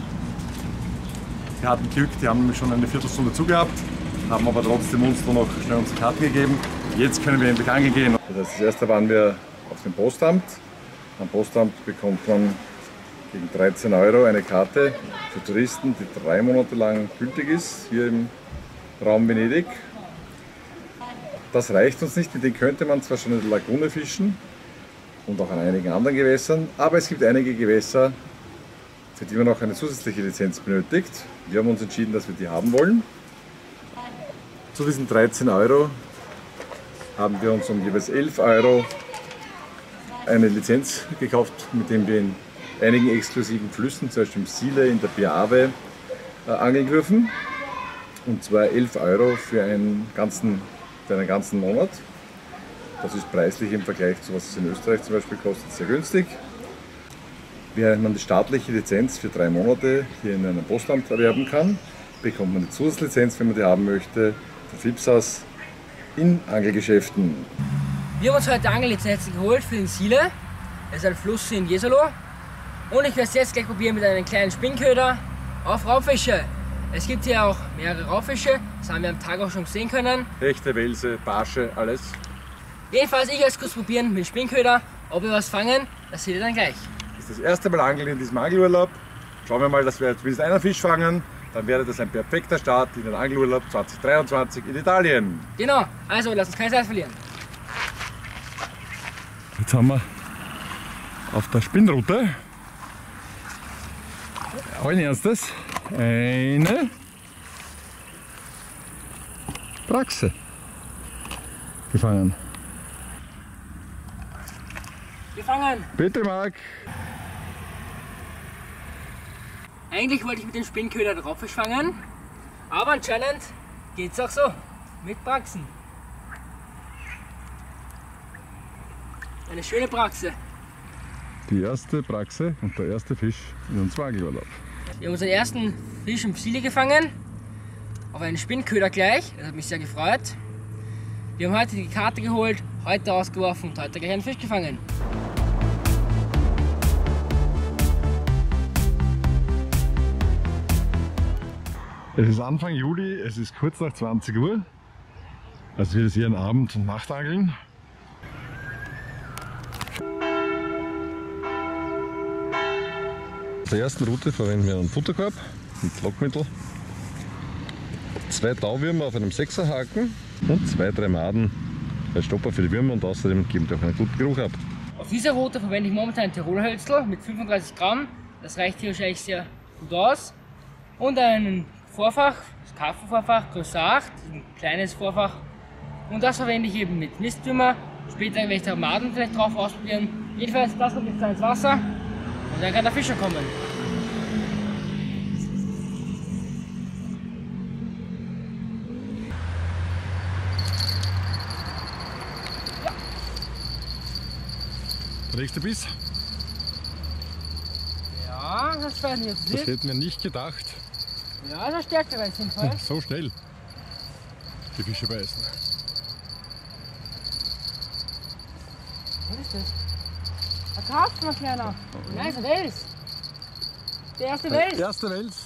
Wir hatten Glück, die haben nämlich schon eine Viertelstunde zugehabt, haben aber trotzdem uns nur noch schnell unsere Karten gegeben. Jetzt können wir endlich angeln gehen. Das, das erste waren wir auf dem Postamt. Am Postamt bekommt man gegen dreizehn Euro eine Karte für Touristen, die drei Monate lang gültig ist, hier im Raum Venedig. Das reicht uns nicht, mit denen könnte man zwar schon in der Lagune fischen und auch an einigen anderen Gewässern, aber es gibt einige Gewässer, für die man noch eine zusätzliche Lizenz benötigt. Wir haben uns entschieden, dass wir die haben wollen. Zu diesen dreizehn Euro haben wir uns um jeweils elf Euro eine Lizenz gekauft, mit dem wir in einigen exklusiven Flüssen, zum Beispiel im Sile, in der Piave, äh, angeln dürfen. Und zwar elf Euro für einen, ganzen, für einen ganzen Monat. Das ist preislich im Vergleich zu was es in Österreich zum Beispiel kostet, sehr günstig. Während man die staatliche Lizenz für drei Monate hier in einem Postamt erwerben kann, bekommt man die Zusatzlizenz, wenn man die haben möchte, Vertriebshaus in Angelgeschäften. Wir haben uns heute Angellizenzen geholt für den Sile. Das ist ein Fluss in Jesolo. Und ich werde es jetzt gleich probieren mit einem kleinen Spinnköder auf Raubfische. Es gibt hier auch mehrere Raubfische, das haben wir am Tag auch schon sehen können. Hechte, Welse, Barsche, alles. Jedenfalls, ich werde es kurz probieren mit dem Spinnköder. Ob wir was fangen, das seht ihr dann gleich. Das ist das erste Mal angeln in diesem Angelurlaub. Schauen wir mal, dass wir zumindest einen Fisch fangen. Dann wäre das ein perfekter Start in den Angelurlaub zwanzig dreiundzwanzig in Italien. Genau, also lass uns keine Zeit verlieren. Jetzt haben wir auf der Spinnrute allen Ernstes eine Brachse gefangen. Gefangen! Bitte, Marc! Eigentlich wollte ich mit dem Spinnköder den Raubfisch fangen, aber anscheinend geht's auch so mit Brachsen. Eine schöne Brachse. Die erste Brachse und der erste Fisch in unserem Angelurlaub. Wir haben unseren ersten Fisch im Sile gefangen, auf einen Spinnköder gleich, das hat mich sehr gefreut. Wir haben heute die Karte geholt, heute ausgeworfen und heute gleich einen Fisch gefangen. Es ist Anfang Juli, es ist kurz nach zwanzig Uhr. Also wird es hier ein Abend- und Nachtangeln. Auf der ersten Route verwenden wir einen Futterkorb mit Lockmittel, zwei Tauwürmer auf einem Sechserhaken und zwei, drei Maden als Stopper für die Würmer und außerdem geben die auch einen guten Geruch ab. Auf dieser Route verwende ich momentan ein Tirolhölzl mit fünfunddreißig Gramm. Das reicht hier wahrscheinlich sehr gut aus. Und ein Vorfach, das Karpfenvorfach, Größe acht, ein kleines Vorfach. Und das verwende ich eben mit Mistwürmer. Später werde ich da Maden vielleicht drauf ausprobieren. Jedenfalls, das kommt jetzt ins Wasser und dann kann der Fischer kommen. Der nächste Biss. Ja, das weiß ich jetzt Das nicht. hätten wir nicht gedacht. Ja, das ist stärker als im Fall. So schnell die Fische beißen. Was ist das? Ein Karpfen, ein kleiner. Nein, ist ein Wels. Der erste Wels. Erster Wels.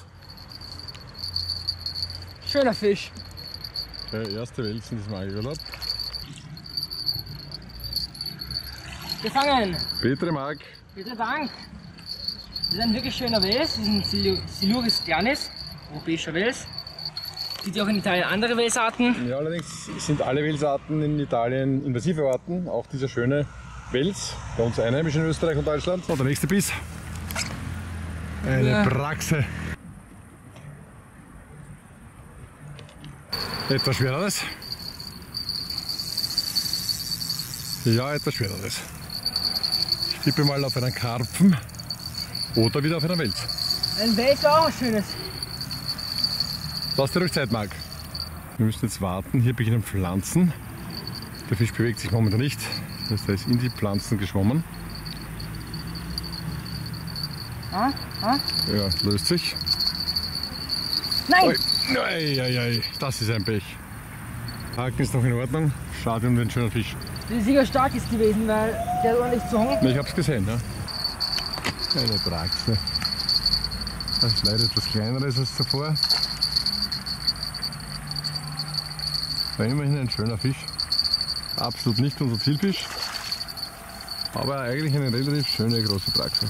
Schöner Fisch. Der erste Wels in diesem Angelurlaub. Gefangen. Petre Mark. Bitte Dank. Das ist ein wirklich schöner Wels. Das ist ein Silu- Siluris glanis, europäischer Wels. Es gibt ja auch in Italien andere Welsarten. Ja, allerdings sind alle Welsarten in Italien invasive Arten. Auch dieser schöne Wels, bei uns einheimisch in Österreich und Deutschland. So, der nächste Biss. Eine Ja. Braxe. Etwas schwereres. Ja, etwas schwereres. Ich tippe mal auf einen Karpfen oder wieder auf einen Wels. Ein Wels ist auch ein schönes. Lass dir ruhig Zeit, Marc. Wir müssen jetzt warten. Hier beginnen Pflanzen. Der Fisch bewegt sich momentan nicht. Das heißt, er ist in die Pflanzen geschwommen. Ah, ah. Ja, löst sich. Nein! Ui. Ei, ei, ei, das ist ein Pech. Haken ist noch in Ordnung. Schade um den schönen Fisch. Der ist sicher stark ist gewesen, weil der hat ordentlich gezogen. Ich hab's gesehen, ja. Eine Braxe. Das ist leider etwas kleineres als zuvor. War immerhin ein schöner Fisch. Absolut nicht unser Zielfisch. Aber eigentlich eine relativ schöne große Braxe.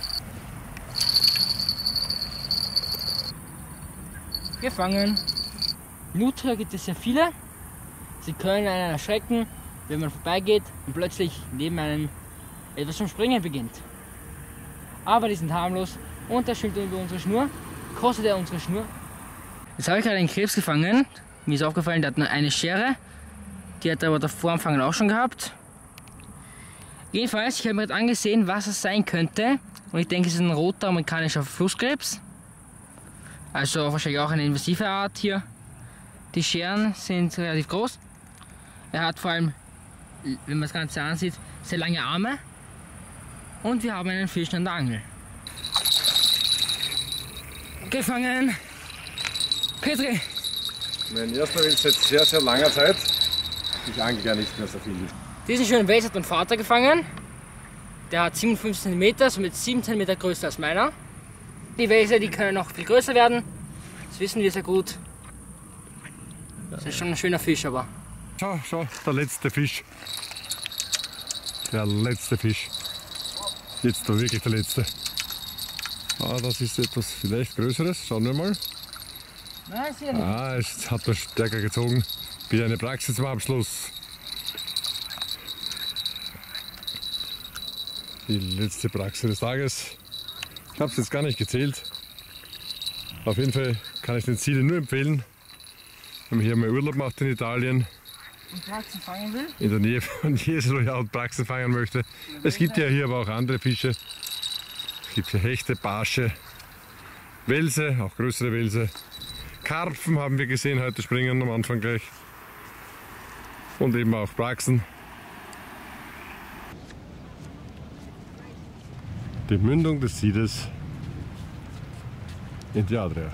Gefangen. Nutria gibt es sehr viele. Sie können einen erschrecken, wenn man vorbeigeht und plötzlich neben einem etwas zum Springen beginnt. Aber die sind harmlos und der schwimmt über unsere Schnur. Kostet er unsere Schnur. Jetzt habe ich gerade einen Krebs gefangen. Mir ist aufgefallen, der hat nur eine Schere. Die hat er aber davor am Fangen auch schon gehabt. Jedenfalls, ich habe mir gerade angesehen, was es sein könnte. Und ich denke, es ist ein roter amerikanischer Flusskrebs. Also wahrscheinlich auch eine invasive Art hier. Die Scheren sind relativ groß. Er hat vor allem, wenn man das Ganze ansieht, sehr lange Arme. Und wir haben einen Fisch an der Angel. Gefangen! Petri! Mein erster Wels seit sehr, sehr langer Zeit. Ich angel ja nicht mehr so viel. Diesen schönen Wels hat mein Vater gefangen. Der hat siebenundfünfzig Zentimeter, somit sieben Zentimeter größer als meiner. Die Wälse, die können noch viel größer werden. Das wissen wir sehr gut. Das ist schon ein schöner Fisch, aber. Schau, schau, der letzte Fisch. Der letzte Fisch. Jetzt da wirklich der letzte. Ah, das ist etwas vielleicht Größeres. Schauen wir mal. Nein, ist hier nicht. Ah, es hat er stärker gezogen. Wieder eine Braxe zum Abschluss. Die letzte Braxe des Tages. Ich habe es jetzt gar nicht gezählt. Auf jeden Fall kann ich den Ziele nur empfehlen, wenn man hier mal Urlaub macht in Italien, Und Braxen fangen will. in der Nähe von Jesolo und Braxen fangen möchte. Es gibt ja hier aber auch andere Fische. Es gibt hier Hechte, Barsche, Welse, auch größere Welse. Karpfen haben wir gesehen heute springen am Anfang gleich. Und eben auch Braxen. Die Mündung des Siedes in die Adria.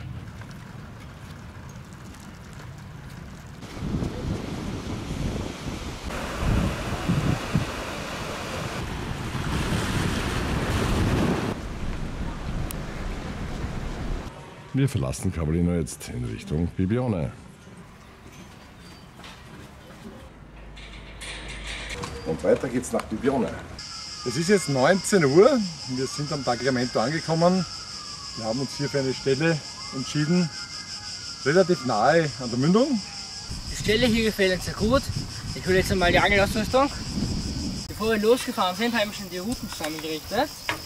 Wir verlassen Cavallino jetzt in Richtung Bibbione. Und weiter geht's nach Bibione. Es ist jetzt neunzehn Uhr, wir sind am Tagliamento angekommen. Wir haben uns hier für eine Stelle entschieden, relativ nahe an der Mündung. Die Stelle hier gefällt uns sehr gut. Ich hole jetzt einmal die Angelausrüstung. Bevor wir losgefahren sind, haben wir schon die Routen zusammengerichtet.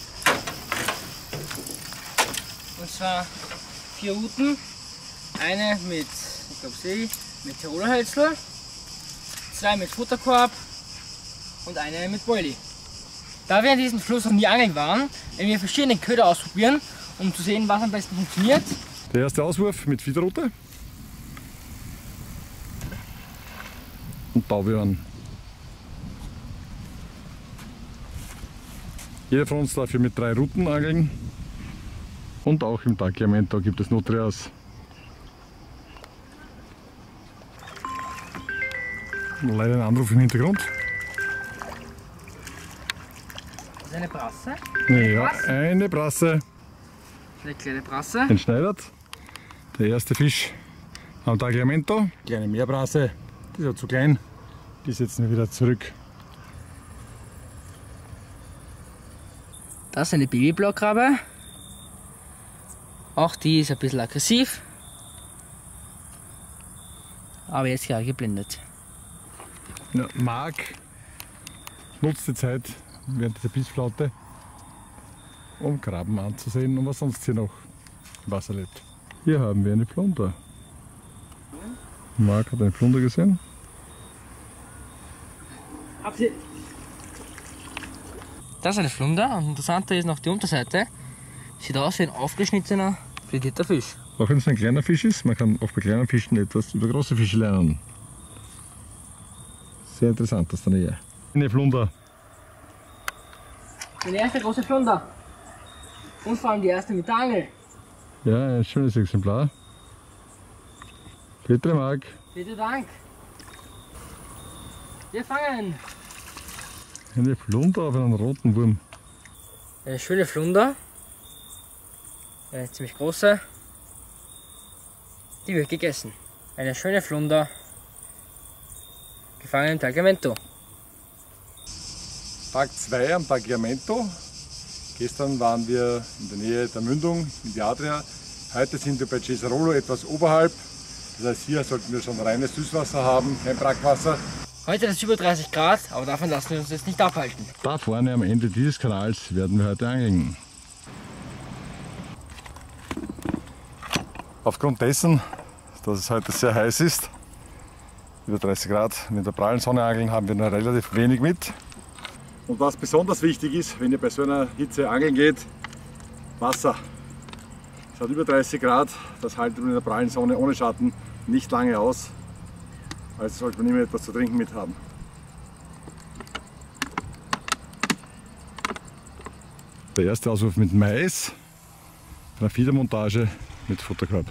Und zwar vier Routen. Eine mit, ich glaube sie, mit Tiroler Hölzl, zwei mit Futterkorb und eine mit Boilie. Da wir an diesem Fluss noch nie angeln waren, werden wir verschiedene Köder ausprobieren, um zu sehen, was am besten funktioniert. Der erste Auswurf mit Fiederrute und Taubeeren. Jeder von uns darf hier mit drei Routen angeln und auch im Tagliamento gibt es Nutrias. Leider ein Anruf im Hintergrund. Das ist eine Brasse. Ja, eine Brasse. Eine kleine Brasse. Entschneidert. Der erste Fisch am Tagliamento. Kleine Meerbrasse. Die ist ja zu klein. Die setzen wir wieder zurück. Das ist eine Babyblattkrabbe. Auch die ist ein bisschen aggressiv. Aber jetzt gerade geblendet. Ja, Marc nutzt die Zeit während dieser Bissflaute, um Krabben anzusehen und was sonst hier noch im Wasser lebt. Hier haben wir eine Flunder. Marc hat eine Flunder gesehen. Das ist eine Flunder und interessanter ist noch die Unterseite. Sieht aus wie ein aufgeschnittener, filetierter Fisch. Auch wenn es ein kleiner Fisch ist, man kann auch bei kleinen Fischen etwas über große Fische lernen. Sehr interessant aus der Nähe. Eine Flunder. Meine erste große Flunder. Und vor allem die erste mit der Angel. Ja, ein schönes Exemplar. Bitte, Marc. Bitte Dank. Wir fangen. Eine Flunder auf einen roten Wurm. Eine schöne Flunder. Eine ziemlich große. Die wird gegessen. Eine schöne Flunder. Gefangen im Tagliamento. Tag zwei am Tagliamento. Gestern waren wir in der Nähe der Mündung in die Adria. Heute sind wir bei Cesarolo etwas oberhalb. Das heißt, hier sollten wir schon reines Süßwasser haben, kein Brackwasser. Heute ist es über dreißig Grad, aber davon lassen wir uns jetzt nicht abhalten. Da vorne am Ende dieses Kanals werden wir heute angeln. Aufgrund dessen, dass es heute sehr heiß ist, über dreißig Grad, mit der prallen Sonne angeln, haben wir noch relativ wenig mit. Und was besonders wichtig ist, wenn ihr bei so einer Hitze angeln geht, Wasser. Es hat über dreißig Grad, das haltet man in der prallen Sonne ohne Schatten nicht lange aus. Also sollte man immer etwas zu trinken mit haben. Der erste Auswurf mit Mais, eine Fiedermontage mit Futterkorb.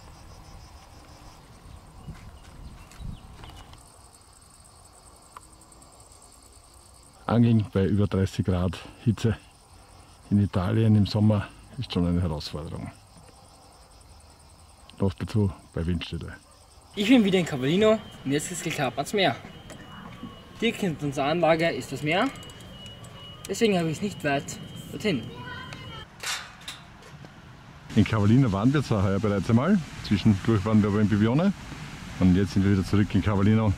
Angeln bei über dreißig Grad Hitze in Italien im Sommer ist schon eine Herausforderung. Noch dazu bei Windstille. Ich bin wieder in Cavallino und jetzt ist es geklappt ans Meer. Direkt hinter unserer Anlage ist das Meer, deswegen habe ich es nicht weit dorthin. In Cavallino waren wir zwar heuer bereits einmal, zwischendurch waren wir aber in Bibione und jetzt sind wir wieder zurück in Cavallino.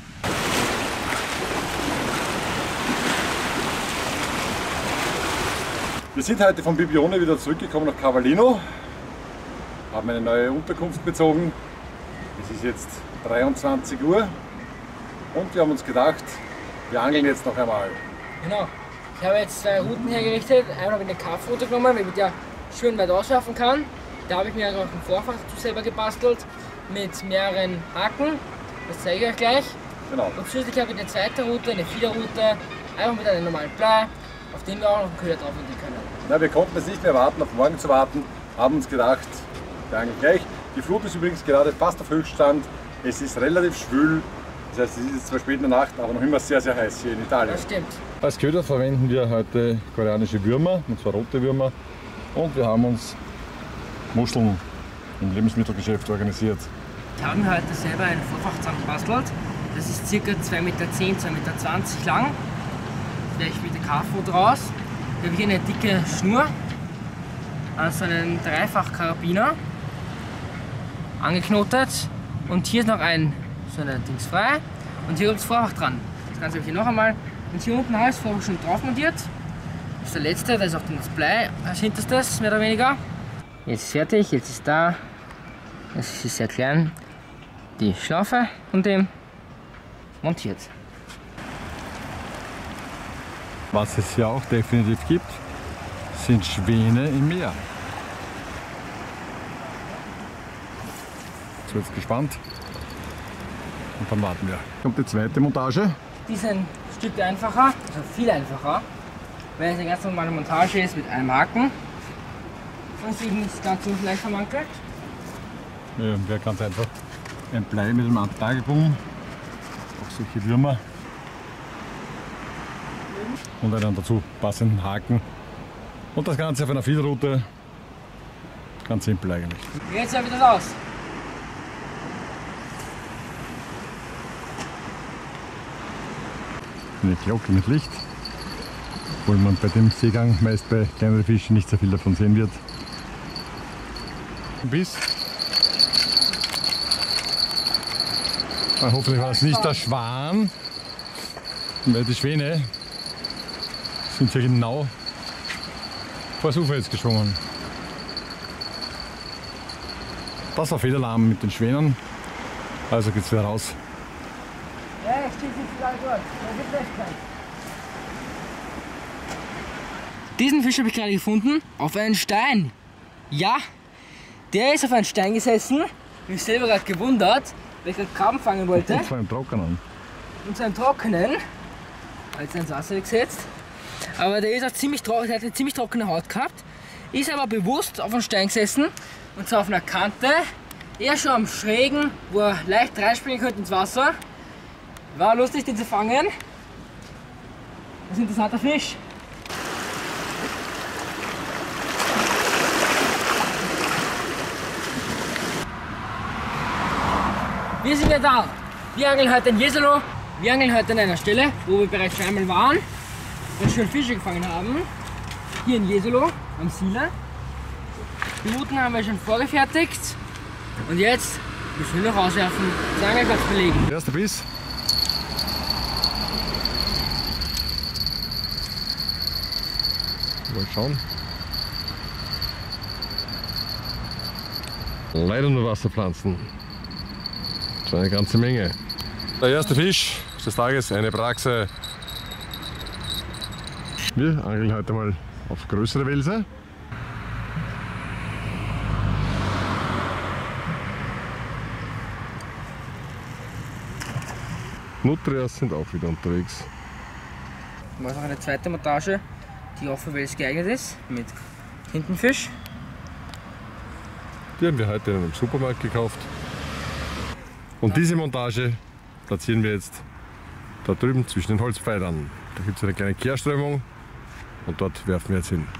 Wir sind heute von Bibione wieder zurückgekommen nach Cavallino, haben eine neue Unterkunft bezogen. Es ist jetzt dreiundzwanzig Uhr und wir haben uns gedacht, wir angeln jetzt noch einmal. Genau, ich habe jetzt zwei Routen hergerichtet. Einmal habe ich eine Karpfenroute genommen, weil ich mit der schön weit auswerfen kann. Da habe ich mir auch ein Vorfach selber gebastelt mit mehreren Haken. Das zeige ich euch gleich. Genau. Und zusätzlich habe ich eine zweite Route, eine Fiederroute, einfach mit einem normalen Blei, auf den wir auch noch einen Köder drauf legen können. Na, wir konnten es nicht mehr warten, auf morgen zu warten, haben uns gedacht, wir angeln gleich. Die Flut ist übrigens gerade fast auf Höchststand. Es ist relativ schwül, das heißt, es ist jetzt zwar spät in der Nacht, aber noch immer sehr, sehr heiß hier in Italien. Das stimmt. Als Köder verwenden wir heute koreanische Würmer, und zwar rote Würmer. Und wir haben uns Muscheln im Lebensmittelgeschäft organisiert. Ich habe mir heute selber ein Vorfach zusammengebastelt. Das ist ca. zwei Meter zehn, zwei Meter zwanzig lang. gleich mit der K-Foto raus. Hier habe ich eine dicke Schnur, also einen Dreifach-Karabiner, angeknotet. Und hier ist noch ein so eine Dings frei. Und hier gibt es Vorfach dran. Das Ganze habe ich hier noch einmal. Und hier unten habe ich es vorher schon drauf montiert. Das ist der letzte, da ist auch das Blei als hinterstes, mehr oder weniger. Jetzt ist fertig, jetzt ist da, das ist sehr klein, die Schlaufe von dem montiert. Was es ja auch definitiv gibt, sind Schwäne im Meer. Jetzt wird es gespannt und dann warten wir. Kommt die zweite Montage. Die ist ein Stück einfacher, also viel einfacher, weil es eine ganz normale Montage ist mit einem Haken und sich nicht ganz so leicht vermankelt. Ja, wäre ganz einfach ein Blei mit einem Antagebum, auch solche Würmer und einen dazu passenden Haken und das Ganze auf einer Vielroute. Ganz simpel eigentlich. Jetzt sieht das aus. Eine Glocke mit Licht, obwohl man bei dem Seegang meist bei kleineren Fischen nicht so viel davon sehen wird. Bis. Hoffentlich war es nicht der Schwan, weil die Schwäne sind ja genau vor das Ufer jetzt geschwommen. Das war Fehlalarm mit den Schwänen, also geht's wieder raus. Ja, ich stehe nicht gleich dort. Da wird gleich gleich. Diesen Fisch habe ich gerade gefunden, auf einen Stein. Ja, der ist auf einen Stein gesessen. Ich habe mich selber gerade gewundert, weil ich gerade Krabben fangen wollte. Und zwar im Trockenen. Und so einen trockenen, als ins Wasser gesetzt. Aber der ist auch ziemlich trocken, der hat eine ziemlich trockene Haut gehabt. Ist aber bewusst auf einen Stein gesessen. Und zwar auf einer Kante. Eher schon am Schrägen, wo er leicht reinspringen könnte ins Wasser. War lustig, den zu fangen. Das ist ein interessanter Fisch. Wir sind ja da. Wir angeln heute in Jesolo. Wir angeln heute an einer Stelle, wo wir bereits einmal waren und schön Fische gefangen haben. Hier in Jesolo am Sila. Die Routen haben wir schon vorgefertigt. Und jetzt müssen wir noch auswerfen, den Angelplatz belegen. Der erste Biss. Mal schauen. Leider nur Wasserpflanzen. Schon eine ganze Menge. Der erste Fisch des Tages, eine Brachse. Wir angeln heute mal auf größere Welse. Nutrias sind auch wieder unterwegs. Ich mache noch eine zweite Montage, die auch für Wels geeignet ist, mit Tintenfisch. Die haben wir heute in einem Supermarkt gekauft. Und diese Montage platzieren wir jetzt da drüben zwischen den Holzpfeilern. Da gibt es eine kleine Kehrströmung und dort werfen wir jetzt hin.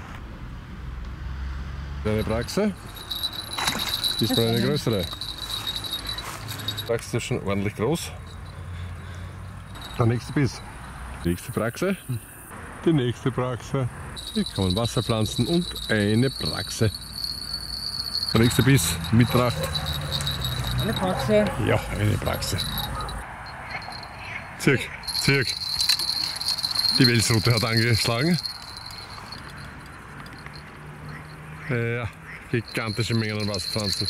Eine Brachse, diesmal eine größere. Die Brachse ist schon ordentlich groß. Der nächste Biss. Die nächste Brachse. Die nächste Brachse. Hier kommen Wasserpflanzen und eine Brachse. Der nächste Biss mit Tracht. Eine Brachse. Ja, eine Brachse. Zirk, zirk. Die Welsrute hat angeschlagen. Ja, gigantische Mengen an Wasserpflanzen.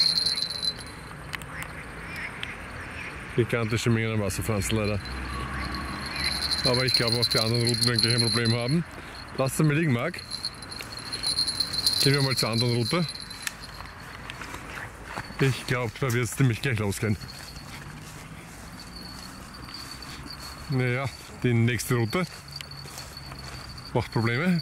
Gigantische Mengen an Wasserpflanzen leider. Aber ich glaube, auch die anderen Routen werden gleich ein Problem haben. Lasst es mal liegen, Marc. Gehen wir mal zur anderen Route. Ich glaube, da wird es nämlich gleich losgehen. Naja, die nächste Route macht Probleme.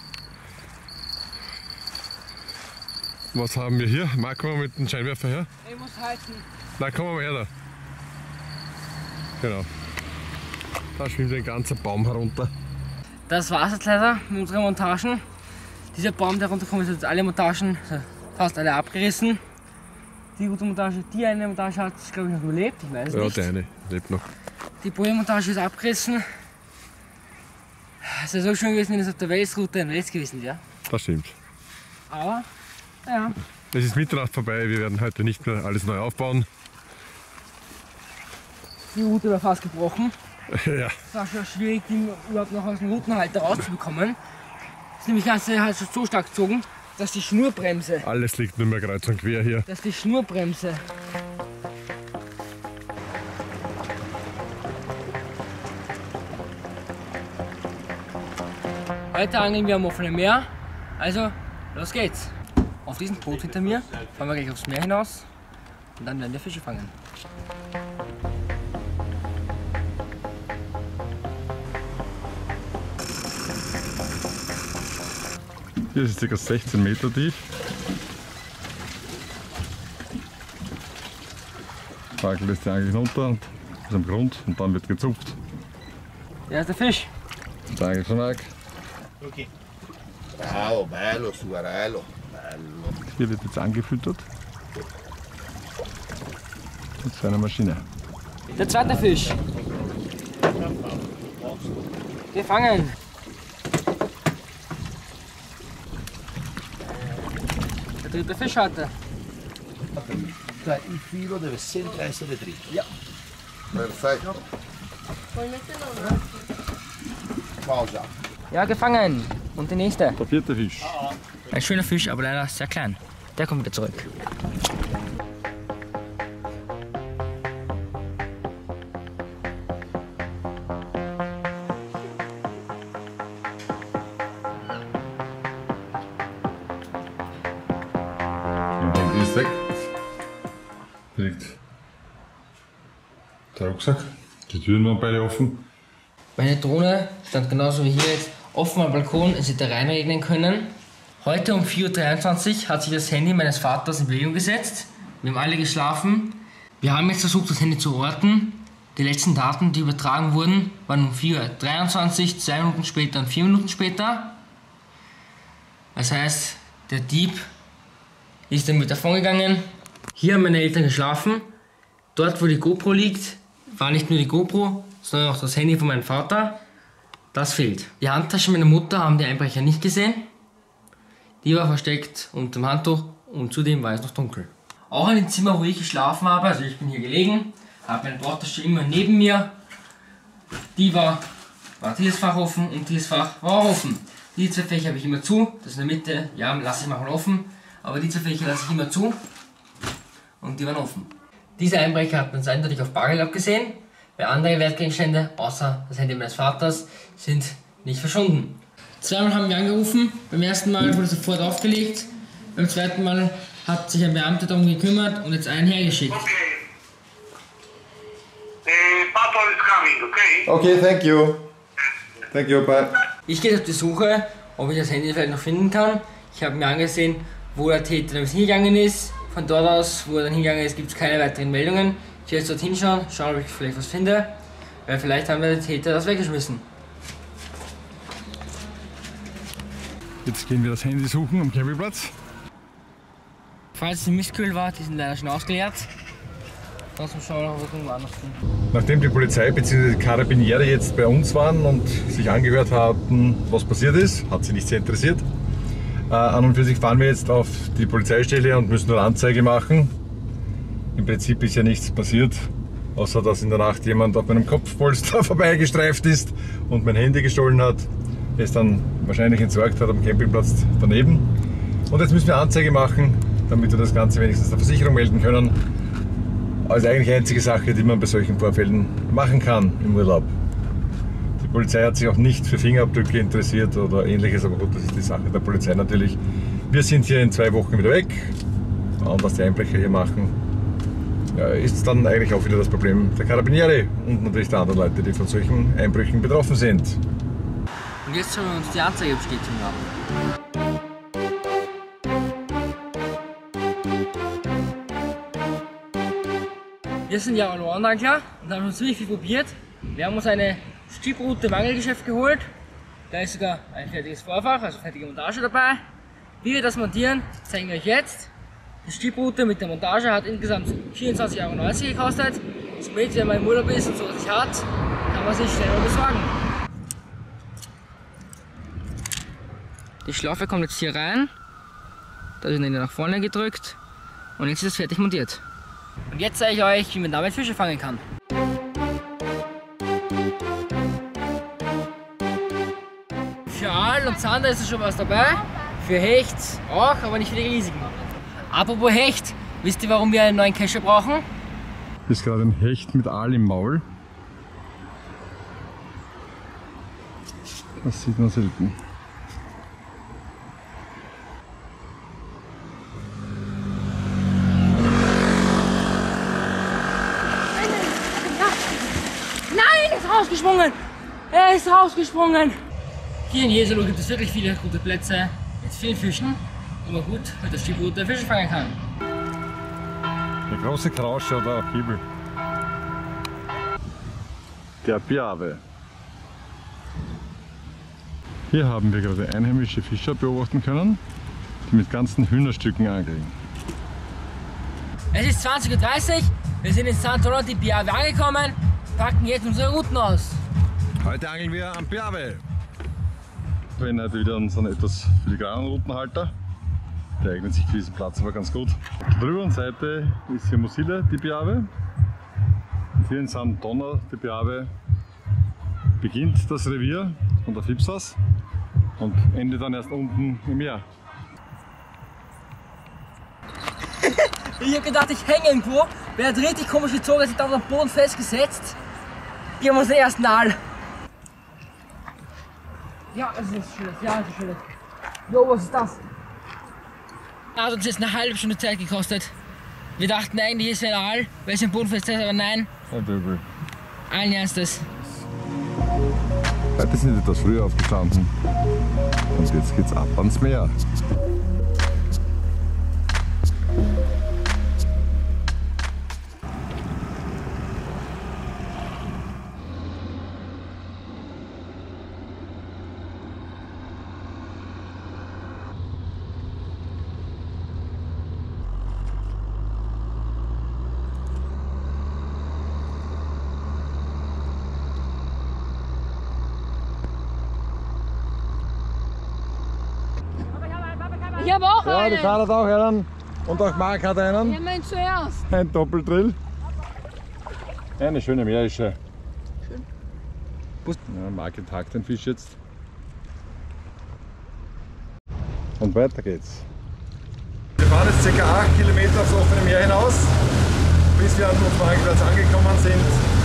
Was haben wir hier? Marc, komm mal mit dem Scheinwerfer her. Ich muss halten. Na, komm mal her da. Genau. Da schwimmt ein ganzer Baum herunter. Das war es jetzt leider mit unseren Montagen. Dieser Baum, der runterkommt, ist jetzt alle Montagen, also fast alle abgerissen. Die gute Montage, die eine Montage hat, glaube ich, noch überlebt, ich weiß Ja, nicht. der eine lebt noch. Die Bojenmontage ist abgerissen. es wäre so schön gewesen, wenn es auf der Welsroute ein Wels gewesen wäre. Das stimmt. Aber, ja. Es ist Mitternacht vorbei, wir werden heute nicht mehr alles neu aufbauen. Die Route war fast gebrochen. Ja. Es war schon schwierig, die überhaupt noch aus dem Routenhalter rauszubekommen. Es ist nämlich das Ganze halt schon so stark gezogen, dass die Schnurbremse, Alles liegt nur mehr kreuz und quer hier. dass die Schnurbremse Heute angeln wir am offenen Meer, also los geht's. Auf diesem Boot hinter mir fahren wir gleich aufs Meer hinaus und dann werden wir Fische fangen. Hier ist es ca. sechzehn Meter tief. Fagel lässt die Angel hinunter und ist am Grund und dann wird gezupft. Der ist der Fisch. Der Angel schon arg. Okay. Bravo, bello, Suarello, bello. Hier wird jetzt angefüttert. Mit so einer Maschine. Der zweite Fisch. Gefangen. Der dritte Fisch hatte. Il filo deve sempre essere dritto. Ja. Perfetto. Pausa. Ja, gefangen. Und der nächste. Der vierte Fisch. Ein schöner Fisch, aber leider sehr klein. Der kommt wieder zurück. Mein Handy ist weg. Hier liegt der Rucksack. Die Türen waren beide offen. Meine Drohne stand genauso wie hier jetzt offen am Balkon, es hätte reinregnen können. Heute um vier Uhr dreiundzwanzig hat sich das Handy meines Vaters in Bewegung gesetzt. Wir haben alle geschlafen. Wir haben jetzt versucht, das Handy zu orten. Die letzten Daten, die übertragen wurden, waren um vier Uhr dreiundzwanzig, zwei Minuten später und vier Minuten später. Das heißt, der Dieb ist damit davongegangen. Hier haben meine Eltern geschlafen. Dort, wo die GoPro liegt, war nicht nur die GoPro, sondern auch das Handy von meinem Vater. Das fehlt. Die Handtasche meiner Mutter haben die Einbrecher nicht gesehen. Die war versteckt unter dem Handtuch und zudem war es noch dunkel. Auch in dem Zimmer, wo ich geschlafen habe, also ich bin hier gelegen, habe meine Bauchtasche immer neben mir. Die war, war dieses Fach offen und dieses Fach war auch offen. Die zwei Fächer habe ich immer zu, das in der Mitte, ja, lasse ich mal offen, aber die zwei Fächer lasse ich immer zu und die waren offen. Diese Einbrecher hat man eindeutig auf Bargeld abgesehen. Bei anderen Wertgegenstände, außer das Handy meines Vaters, sind nicht verschwunden. Zweimal haben wir angerufen. Beim ersten Mal wurde sofort aufgelegt. Beim zweiten Mal hat sich ein Beamter darum gekümmert und jetzt einen hergeschickt. Okay. The patrol is coming, okay? Okay, thank you. Thank you, bye. Ich gehe auf die Suche, ob ich das Handy vielleicht noch finden kann. Ich habe mir angesehen, wo der Täter damit hingegangen ist. Von dort aus, wo er dann hingegangen ist, gibt es keine weiteren Meldungen. Ich werde jetzt dort hinschauen, schauen, ob ich vielleicht was finde. Weil vielleicht haben wir den Täter das weggeschmissen. Jetzt gehen wir das Handy suchen am Campingplatz. Falls es ein Mistkühl war, die sind leider schon ausgeleert. Trotzdem schauen wir, ob wir irgendwo anders finden. Nachdem die Polizei bzw. die Karabiniere jetzt bei uns waren und sich angehört hatten, was passiert ist, hat sie nicht sehr interessiert. Äh, an und für sich fahren wir jetzt auf die Polizeistelle und müssen nur Anzeige machen. Im Prinzip ist ja nichts passiert, außer dass in der Nacht jemand auf meinem Kopfpolster vorbeigestreift ist und mein Handy gestohlen hat. Es dann wahrscheinlich entsorgt hat am Campingplatz daneben. Und jetzt müssen wir Anzeige machen, damit wir das Ganze wenigstens der Versicherung melden können. Also eigentlich die einzige Sache, die man bei solchen Vorfällen machen kann im Urlaub. Die Polizei hat sich auch nicht für Fingerabdrücke interessiert oder ähnliches, aber gut, das ist die Sache der Polizei natürlich. Wir sind hier in zwei Wochen wieder weg. Und was die Einbrecher hier machen, ja, ist dann eigentlich auch wieder das Problem der Karabiniere und natürlich der anderen Leute, die von solchen Einbrüchen betroffen sind. Und jetzt schauen wir uns die Anzeigebestätigung an. Wir sind ja Allround-Angler und haben schon ziemlich viel probiert. Wir haben uns eine Strip-Route im Angelgeschäft geholt. Da ist sogar ein fertiges Vorfach, also fertige Montage dabei. Wie wir das montieren, zeigen wir euch jetzt. Die Strip-Route mit der Montage hat insgesamt vierundzwanzig Euro neunzig gekostet. Somit, wenn man im Urlaub ist und sowas nicht hat, kann man sich schnell mal besorgen. Die Schlaufe kommt jetzt hier rein. Da ist ihn nach vorne gedrückt. Und jetzt ist es fertig montiert. Und jetzt zeige ich euch, wie man damit Fische fangen kann. Für Aal und Zander ist schon was dabei. Für Hecht auch, aber nicht für die riesigen. Apropos Hecht, wisst ihr, warum wir einen neuen Kescher brauchen? Das ist gerade ein Hecht mit Aal im Maul. Das sieht man selten. Nein, er ist rausgesprungen! Er ist rausgesprungen! Hier in Jesolo gibt es wirklich viele gute Plätze mit vielen Fischen, wo man gut mit der Stiefrute Fische fangen kann. Eine große Krausche oder auch Hiebel. Der Piave. Hier haben wir gerade einheimische Fischer beobachten können, die mit ganzen Hühnerstücken angeln. Es ist zwanzig Uhr dreißig, wir sind in Sant'Antonio di Piave angekommen, packen jetzt unsere Routen aus. Heute angeln wir am Piave. Wir haben heute wieder unseren etwas filigranen Routenhalter. Der eignet sich für diesen Platz aber ganz gut. Auf der drüben Seite ist hier Mosile di Piave. Und hier in Sant'Antonio di Piave beginnt das Revier von der Fipsas und endet dann erst unten im Meer. Ich hab gedacht, ich hänge irgendwo. Wer hat richtig komisch gezogen, sich da auf dem Boden festgesetzt. Hier haben wir unseren ersten Aal. Ja, es ist schön. Ja, es ist schön. Jo, was ist das? Hat uns jetzt eine halbe Stunde Zeit gekostet. Wir dachten eigentlich, es wäre ein Aal, weil es im Boden fest ist, aber nein. Ein Döbel. Allen Ernstes. Heute sind wir etwas früher aufgestanden. Und jetzt geht's ab ans Meer. Ich habe auch Ja, einen. die Fahrt hat auch einen. Und auch Marc hat einen. Ich habe meinen zuerst. Ein Doppeldrill. Eine schöne Meerische. Schön. Ja, Marc hakt den Fisch jetzt. Und weiter geht's. Wir fahren jetzt ca. acht Kilometer aufs offene Meer hinaus, bis wir an unserem Angelplatz angekommen sind.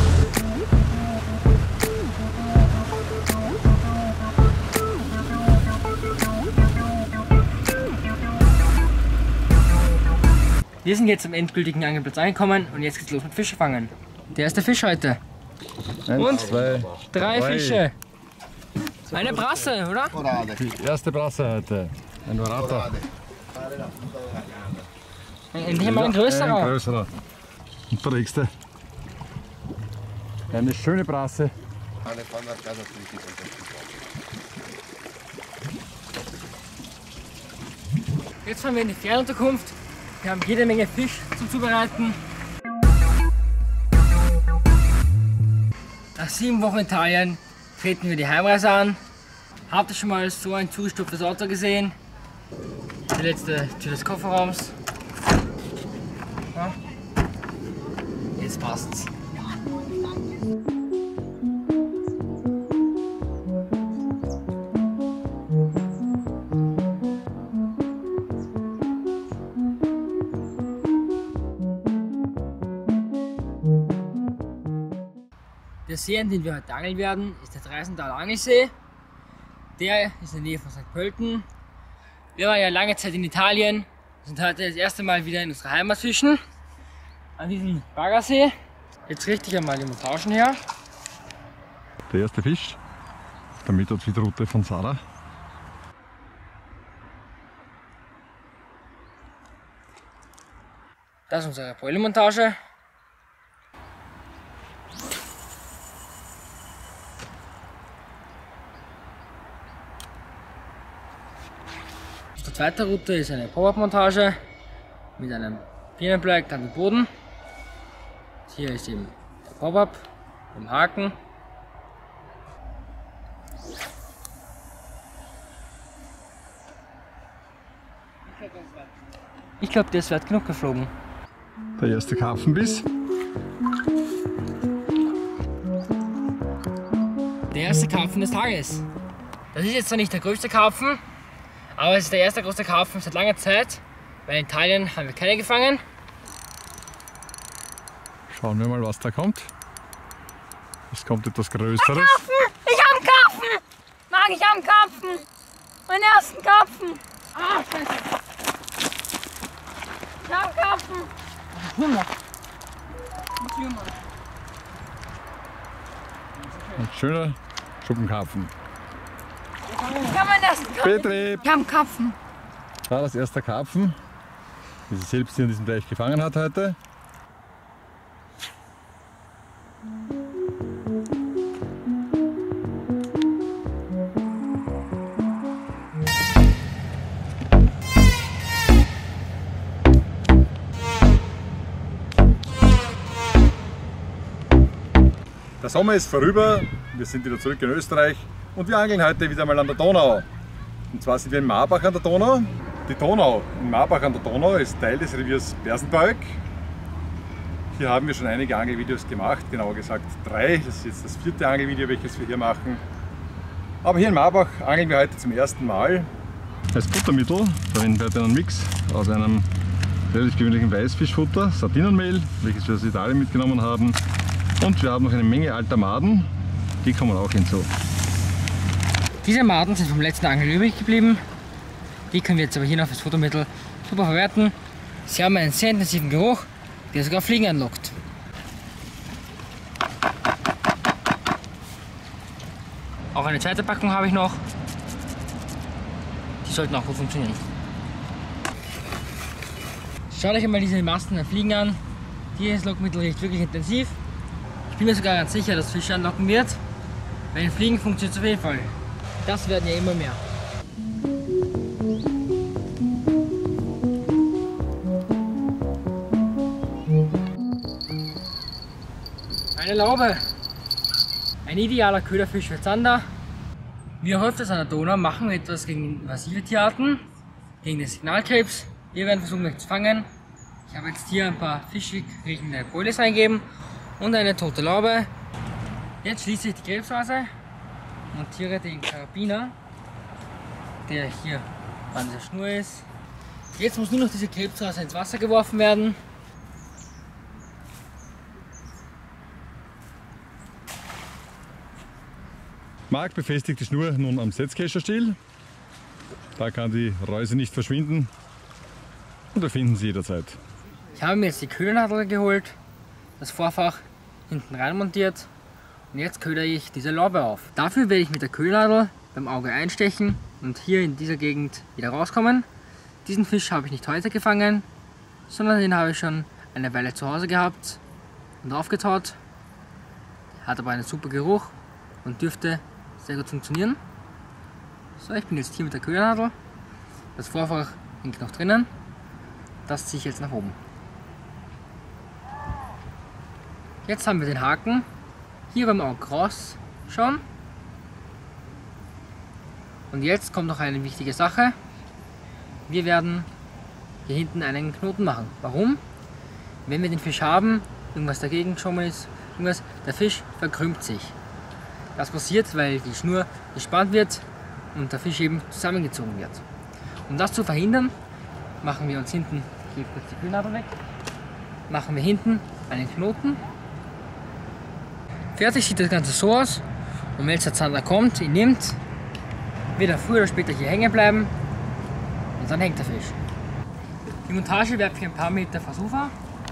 Wir sind jetzt am endgültigen Angelplatz angekommen und jetzt geht's los mit Fische fangen. Der erste Fisch heute. Eins, Und? zwei, Drei drei. Fische. Eine Brasse, oder? Orade. Die erste Brasse heute. Ein Dorata. Endlich mal ein Ein größerer. größerer. Und der nächste. Eine schöne Brasse. Alle fanno a casa tutti con questo. Jetzt fahren wir in die Ferienunterkunft. Wir haben jede Menge Fisch zum Zubereiten. Nach sieben Wochen Italien treten wir die Heimreise an. Habt ihr schon mal so ein zugestopftes Auto gesehen? Die letzte Tür des Kofferraums. Ja. Jetzt passt's. Der See, an den wir heute angeln werden, ist der Dreisendaler Angelsee. Der ist in der Nähe von Sankt Pölten. Wir waren ja lange Zeit in Italien, sind heute das erste Mal wieder in unserer Heimat fischen, an diesem Baggersee. Jetzt richte ich einmal die Montagen her. Der erste Fisch. Der Methodfeed-Route von Sarah. Das ist unsere Beulemontage. Die zweite Route ist eine Pop-Up-Montage mit einem Pinnenblech an dem Boden. Hier ist eben der Pop-Up im Haken. Ich glaube, der ist weit genug geflogen. Der erste Karpfenbiss. Der erste Karpfen des Tages. Das ist jetzt zwar nicht der größte Karpfen, aber es ist der erste große Karpfen seit langer Zeit, weil in Italien haben wir keine gefangen. Schauen wir mal, was da kommt. Es kommt etwas Größeres. Karpfen! Ich hab einen Karpfen! Mann, ich hab einen Karpfen! Meinen ersten Karpfen! Ah, scheiße! Ich hab einen Karpfen! Hunger! Ein schöner Schuppenkarpfen. Ich hab meinen ersten Karpfen! Betrieb! Ich hab einen Karpfen! Da das erste Karpfen, das sie selbst hier in diesem Teich gefangen hat heute. Der Sommer ist vorüber, wir sind wieder zurück in Österreich und wir angeln heute wieder mal an der Donau. Und zwar sind wir in Marbach an der Donau. Die Donau in Marbach an der Donau ist Teil des Reviers Bersenbeug. Hier haben wir schon einige Angelvideos gemacht, genauer gesagt drei. Das ist jetzt das vierte Angelvideo, welches wir hier machen. Aber hier in Marbach angeln wir heute zum ersten Mal. Als Futtermittel verwenden wir heute einen Mix aus einem relativ gewöhnlichen Weißfischfutter, Sardinenmehl, welches wir aus Italien mitgenommen haben. Und wir haben noch eine Menge alter Maden, die kommen auch hinzu. Diese Maden sind vom letzten Angeln übrig geblieben. Die können wir jetzt aber hier noch fürs Futtermittel super verwerten. Sie haben einen sehr intensiven Geruch, der sogar Fliegen anlockt. Auch eine zweite Packung habe ich noch. Die sollten auch gut funktionieren. Schaut euch einmal diese Masten an Fliegen an. Dieses Lockmittel riecht wirklich intensiv. Ich bin mir sogar ganz sicher, dass Fische anlocken wird. Bei den Fliegen funktioniert es auf jeden Fall. Das werden ja immer mehr. Eine Laube. Ein idealer Köderfisch für Zander. Wie auch öfters an der Donau machen wir etwas gegen invasive Tierarten, gegen den Signalkrebs. Wir werden versuchen, euch zu fangen. Ich habe jetzt hier ein paar fischig riechende Boilies eingeben und eine tote Laube. Jetzt schließe ich die Krebsvase, montiere den Karabiner, der hier an der Schnur ist. Jetzt muss nur noch diese Krebsvase ins Wasser geworfen werden. Marc befestigt die Schnur nun am Setzkescherstiel. Da kann die Reuse nicht verschwinden und wir finden sie jederzeit. Ich habe mir jetzt die Ködernadel geholt, das Vorfach hinten rein montiert und jetzt ködere ich diese Laube auf. Dafür werde ich mit der Ködernadel beim Auge einstechen und hier in dieser Gegend wieder rauskommen. Diesen Fisch habe ich nicht heute gefangen, sondern den habe ich schon eine Weile zu Hause gehabt und aufgetaut. Hat aber einen super Geruch und dürfte sehr gut funktionieren. So, ich bin jetzt hier mit der Ködernadel. Das Vorfach hängt noch drinnen. Das ziehe ich jetzt nach oben. Jetzt haben wir den Haken hier beim Auge rausschauen. Und jetzt kommt noch eine wichtige Sache. Wir werden hier hinten einen Knoten machen. Warum? Wenn wir den Fisch haben, irgendwas dagegen geschoben ist, irgendwas, der Fisch verkrümmt sich. Das passiert, weil die Schnur gespannt wird und der Fisch eben zusammengezogen wird. Um das zu verhindern, machen wir uns hinten, ich gebe kurz die Kühlnadel weg, machen wir hinten einen Knoten. Fertig sieht das Ganze so aus und wenn jetzt der Zander kommt, ihn nimmt, wird er früher oder später hier hängen bleiben und dann hängt der Fisch. Die Montage werfe ich ein paar Meter vors Ufer.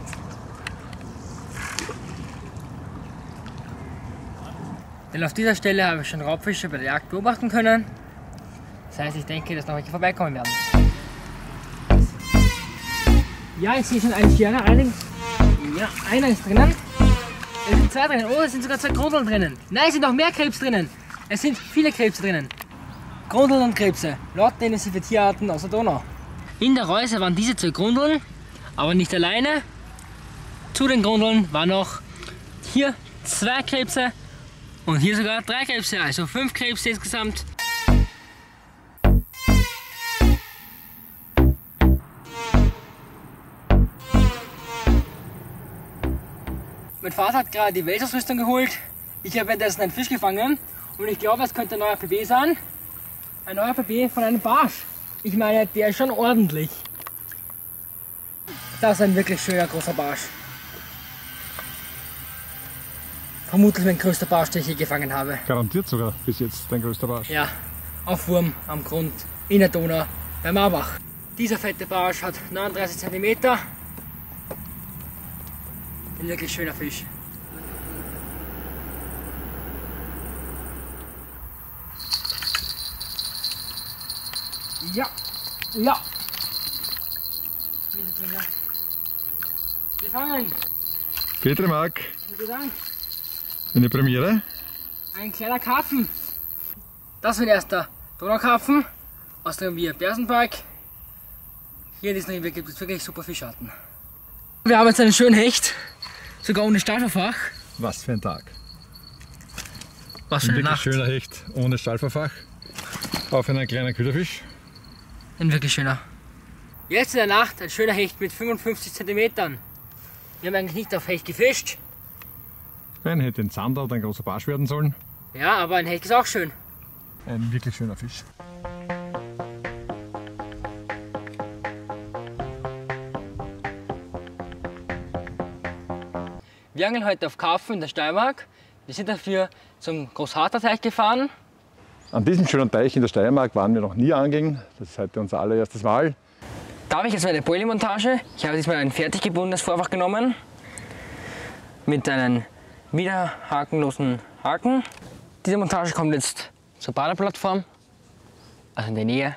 Denn auf dieser Stelle habe ich schon Raubfische bei der Jagd beobachten können. Das heißt, ich denke, dass noch welche vorbeikommen werden. Ja, ich sehe schon einen Sterne, allerdings, ja, einer ist drinnen. Es sind zwei drinnen. Oh, es sind sogar zwei Grundeln drinnen. Nein, es sind noch mehr Krebs drinnen. Es sind viele Krebse drinnen. Grundeln und Krebse, laut denen sie für Tierarten aus der Donau. In der Reuse waren diese zwei Grundeln, aber nicht alleine. Zu den Grundeln waren noch hier zwei Krebse und hier sogar drei Krebse, also fünf Krebse insgesamt. Mein Vater hat gerade die Welsausrüstung geholt. Ich habe währenddessen einen Fisch gefangen und ich glaube, es könnte ein neuer P B sein. Ein neuer P B von einem Barsch. Ich meine, der ist schon ordentlich. Das ist ein wirklich schöner großer Barsch. Vermutlich mein größter Barsch, den ich je gefangen habe. Garantiert sogar bis jetzt dein größter Barsch. Ja, auf Wurm am Grund in der Donau bei Marbach. Dieser fette Barsch hat neununddreißig Zentimeter. Ein wirklich schöner Fisch. Ja, ja. Gefangen. Petri Mark, Vielen Dank. eine Premiere. Ein kleiner Karpfen. Das ist mein erster Donaukarpfen aus dem Bier Bersenpark. Hier in diesem Revier gibt es wirklich super Fischarten. Wir haben jetzt einen schönen Hecht, sogar ohne Stahlverfach. Was für ein Tag. Was für Ein eine wirklich Nacht. schöner Hecht ohne Stahlverfach. Auf einen kleinen Köderfisch. Ein wirklich schöner. Jetzt in der Nacht ein schöner Hecht mit fünfundfünfzig Zentimetern. Wir haben eigentlich nicht auf Hecht gefischt. Ein hätte ein Zander oder ein großer Barsch werden sollen. Ja, aber ein Hecht ist auch schön. Ein wirklich schöner Fisch. Wir angeln heute auf Karpfen in der Steiermark. Wir sind dafür zum Großharter-Teich gefahren. An diesem schönen Teich in der Steiermark waren wir noch nie angeln. Das ist heute unser allererstes Mal. Da habe ich jetzt meine Polymontage. Ich habe diesmal ein fertig gebundenes Vorfach genommen. Mit einem widerhakenlosen Haken. Diese Montage kommt jetzt zur Badeplattform, also in der Nähe.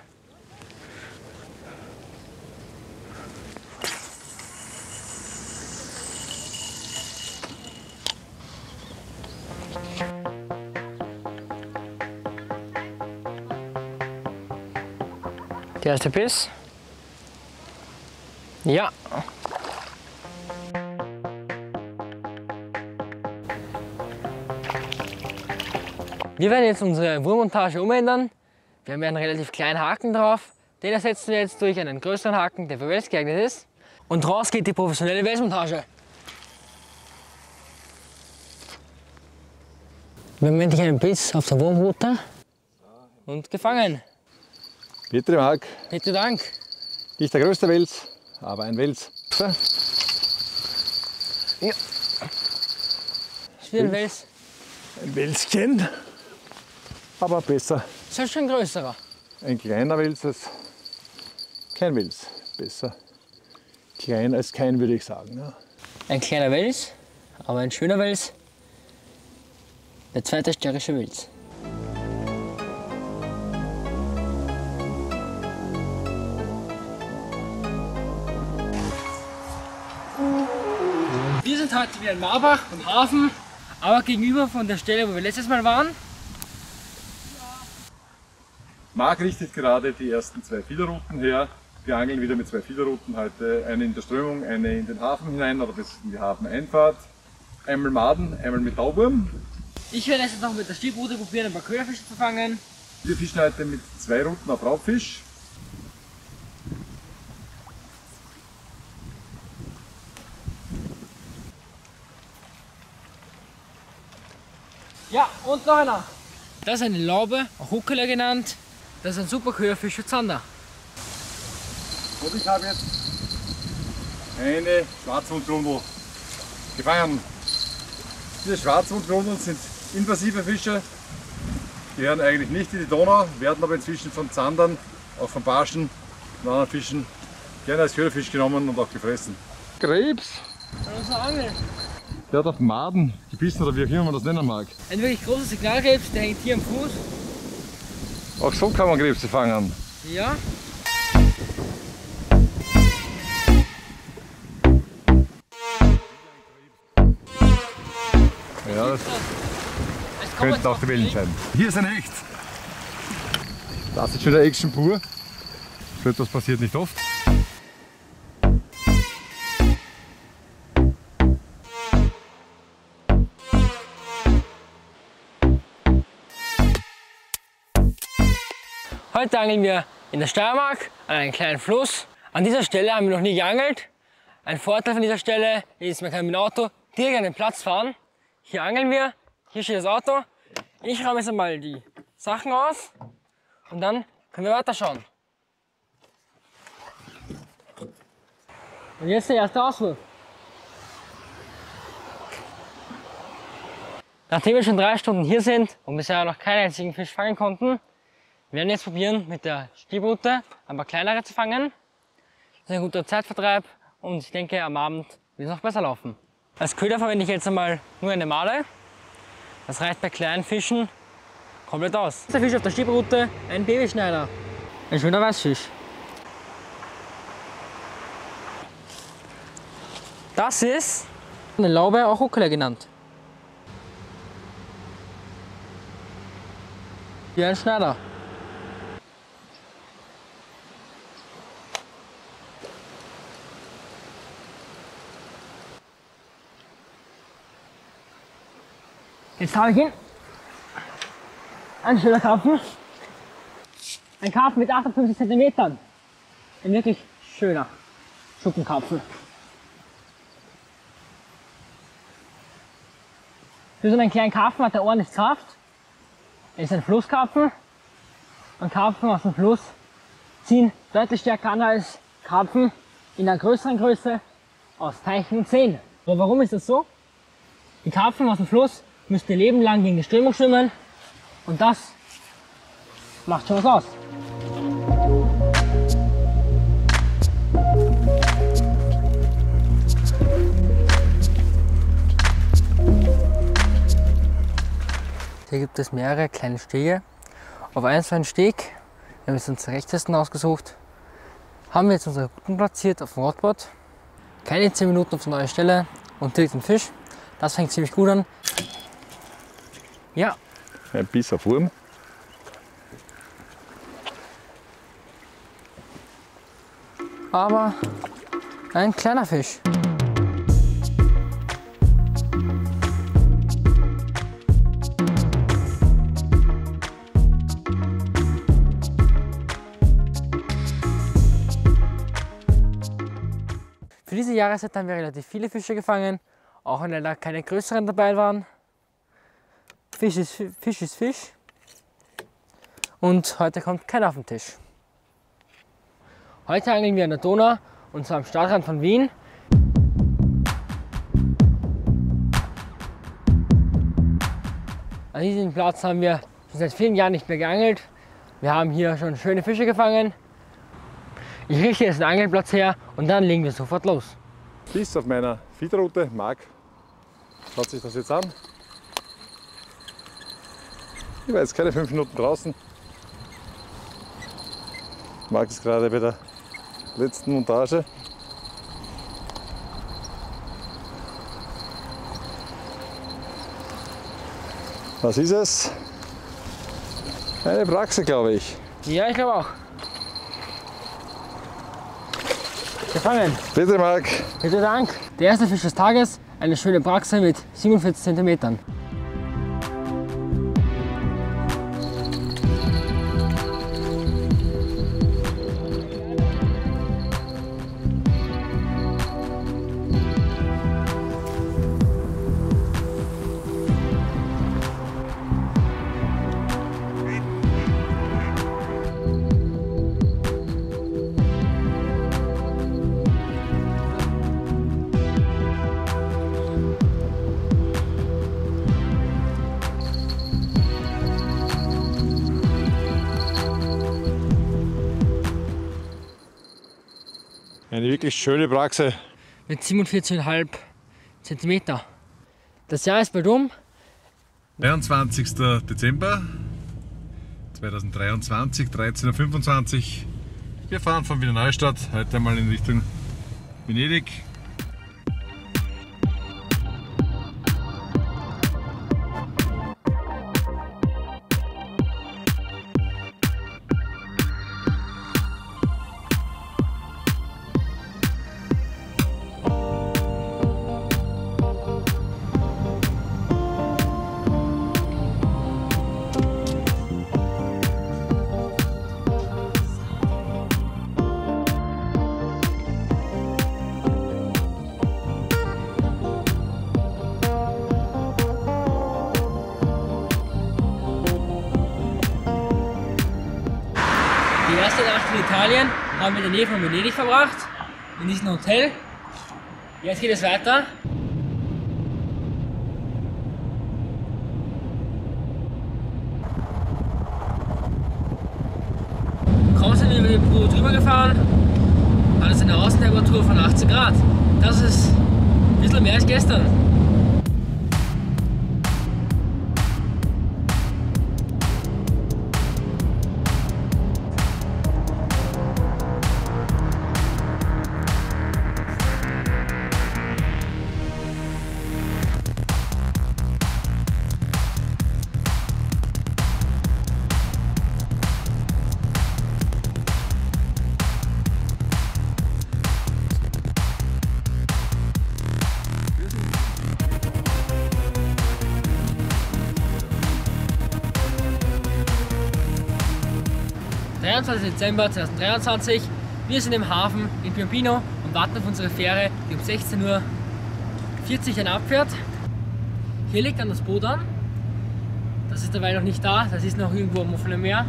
Der erste Biss. Ja. Wir werden jetzt unsere Wurmmontage umändern. Wir haben einen relativ kleinen Haken drauf. Den ersetzen wir jetzt durch einen größeren Haken, der für Wels geeignet ist. Und raus geht die professionelle Welsmontage. Wir haben endlich einen Biss auf der Wurmrute. Und gefangen. Petri Mark, Bitte Dank. nicht der größte Wels, aber ein Wels. Ja. Ist wieder ein Wels. Ein Welschen, aber besser. Ist halt schon ein größerer. Ein kleiner Wels als kein Wels. Besser klein als kein, würde ich sagen. Ja. Ein kleiner Wels, aber ein schöner Wels. Der zweite stärkische Wels. Wir sind heute wieder in Marbach am Hafen, aber gegenüber von der Stelle, wo wir letztes Mal waren. Marc richtet gerade die ersten zwei Fiederrouten her. Wir angeln wieder mit zwei Fiederrouten heute. Eine in der Strömung, eine in den Hafen hinein oder bis in die Hafeneinfahrt. Einmal Maden, einmal mit Tauwurm. Ich werde jetzt noch mit der Stiebrute probieren, ein paar Köderfische zu fangen. Wir fischen heute mit zwei Routen auf Raubfisch. Ja, und noch einer. Das ist eine Laube, auch Huckele genannt. Das ist ein super Köderfisch für Zander. Und ich habe jetzt eine Schwarzmundgrundel gefangen. Diese Schwarzmundgrundeln sind invasive Fische, gehören eigentlich nicht in die Donau, werden aber inzwischen von Zandern, auch von Barschen und anderen Fischen gerne als Köderfisch genommen und auch gefressen. Krebs, Von unserer Angel. der hat auf Maden gebissen oder wie auch immer man das nennen mag. Ein wirklich großer Signalkrebs, der hängt hier am Fuß. Auch so kann man Krebse fangen. Ja. Ja, das Es kommt könnten auch die Wellen sein. Hier ist ein Hecht. Das ist schon der Action pur. So etwas passiert nicht oft. Heute angeln wir in der Steiermark an einem kleinen Fluss. An dieser Stelle haben wir noch nie geangelt. Ein Vorteil von dieser Stelle ist, man kann mit dem Auto direkt an den Platz fahren. Hier angeln wir, hier steht das Auto. Ich räume jetzt einmal die Sachen aus und dann können wir weiterschauen. Und jetzt der erste Auswurf. Nachdem wir schon drei Stunden hier sind und bisher noch keinen einzigen Fisch fangen konnten, werden wir jetzt probieren, mit der Stiebrute ein paar kleinere zu fangen. Das ist ein guter Zeitvertreib und ich denke, am Abend wird es noch besser laufen. Als Köder verwende ich jetzt einmal nur eine Male. Das reicht bei kleinen Fischen komplett aus. Der Fisch auf der Stiebrute, ein Babyschneider. Ein schöner Weißfisch. Das ist eine Laube, auch Rucola genannt. Wie ein Schneider. Jetzt habe ich ihn. Ein schöner Karpfen. Ein Karpfen mit achtundfünfzig Zentimetern. Ein wirklich schöner Schuppenkarpfen. Für so einen kleinen Karpfen hat er ordentlich Kraft. Er ist ein Flusskarpfen. Und Karpfen aus dem Fluss ziehen deutlich stärker an als Karpfen in einer größeren Größe aus Teichen und Seen. Aber warum ist das so? Die Karpfen aus dem Fluss müsst ihr Leben lang gegen die Strömung schwimmen und das macht schon was aus. Hier gibt es mehrere kleine Stege. Auf einem so einen Steg, wir haben jetzt uns den rechtesten ausgesucht, haben wir jetzt unsere Routen platziert auf dem Rotboard. Keine zehn Minuten auf die neue Stelle und direkt den Fisch. Das fängt ziemlich gut an. Ja. Ein Biss auf Wurm. Aber ein kleiner Fisch. Für diese Jahreszeit haben wir relativ viele Fische gefangen, auch wenn leider keine größeren dabei waren. Fisch ist Fisch, ist Fisch. Und heute kommt keiner auf den Tisch. Heute angeln wir an der Donau und zwar am Stadtrand von Wien. An diesem Platz haben wir schon seit vielen Jahren nicht mehr geangelt. Wir haben hier schon schöne Fische gefangen. Ich richte jetzt den Angelplatz her und dann legen wir sofort los. Biss auf meiner Feederroute. Marc schaut sich das jetzt an. Ich war jetzt keine fünf Minuten draußen. Marc ist gerade bei der letzten Montage. Was ist es? Eine Brachse, glaube ich. Ja, ich glaube auch. Gefangen. Bitte, Marc. Bitte Dank. Der erste Fisch des Tages, eine schöne Brachse mit siebenundvierzig Zentimetern. Eine wirklich schöne Brachse. Mit siebenundvierzig Komma fünf Zentimeter. Das Jahr ist bald um. dreiundzwanzigster Dezember zweitausenddreiundzwanzig, dreizehn Uhr fünfundzwanzig. Wir fahren von Wiener Neustadt heute mal in Richtung Venedig. erste Nacht in Italien haben wir in der Nähe von Venedig verbracht, in diesem Hotel. Jetzt geht es weiter. Kaum sind wir über den Po drüber gefahren, hat es eine Außentemperatur von achtzehn Grad. Das ist ein bisschen mehr als gestern. dreiundzwanzigster Dezember zweitausenddreiundzwanzig. Wir sind im Hafen in Piombino und warten auf unsere Fähre, die um sechzehn Uhr vierzig dann abfährt. Hier liegt dann das Boot an. Das ist dabei noch nicht da, das ist noch irgendwo am offenen Meer.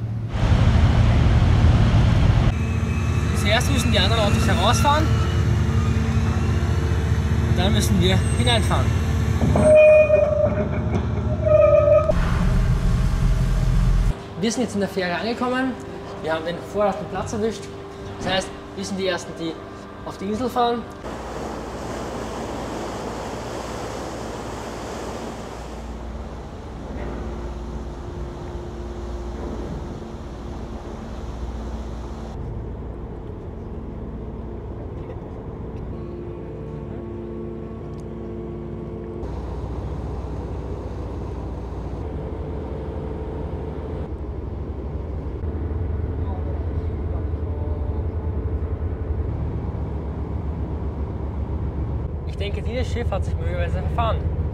Zuerst müssen die anderen Autos herausfahren und dann müssen wir hineinfahren. Wir sind jetzt in der Fähre angekommen, wir haben den vordersten Platz erwischt, das heißt, wir sind die Ersten, die auf die Insel fahren. Ich denke, dieses Schiff hat sich möglicherweise verfahren.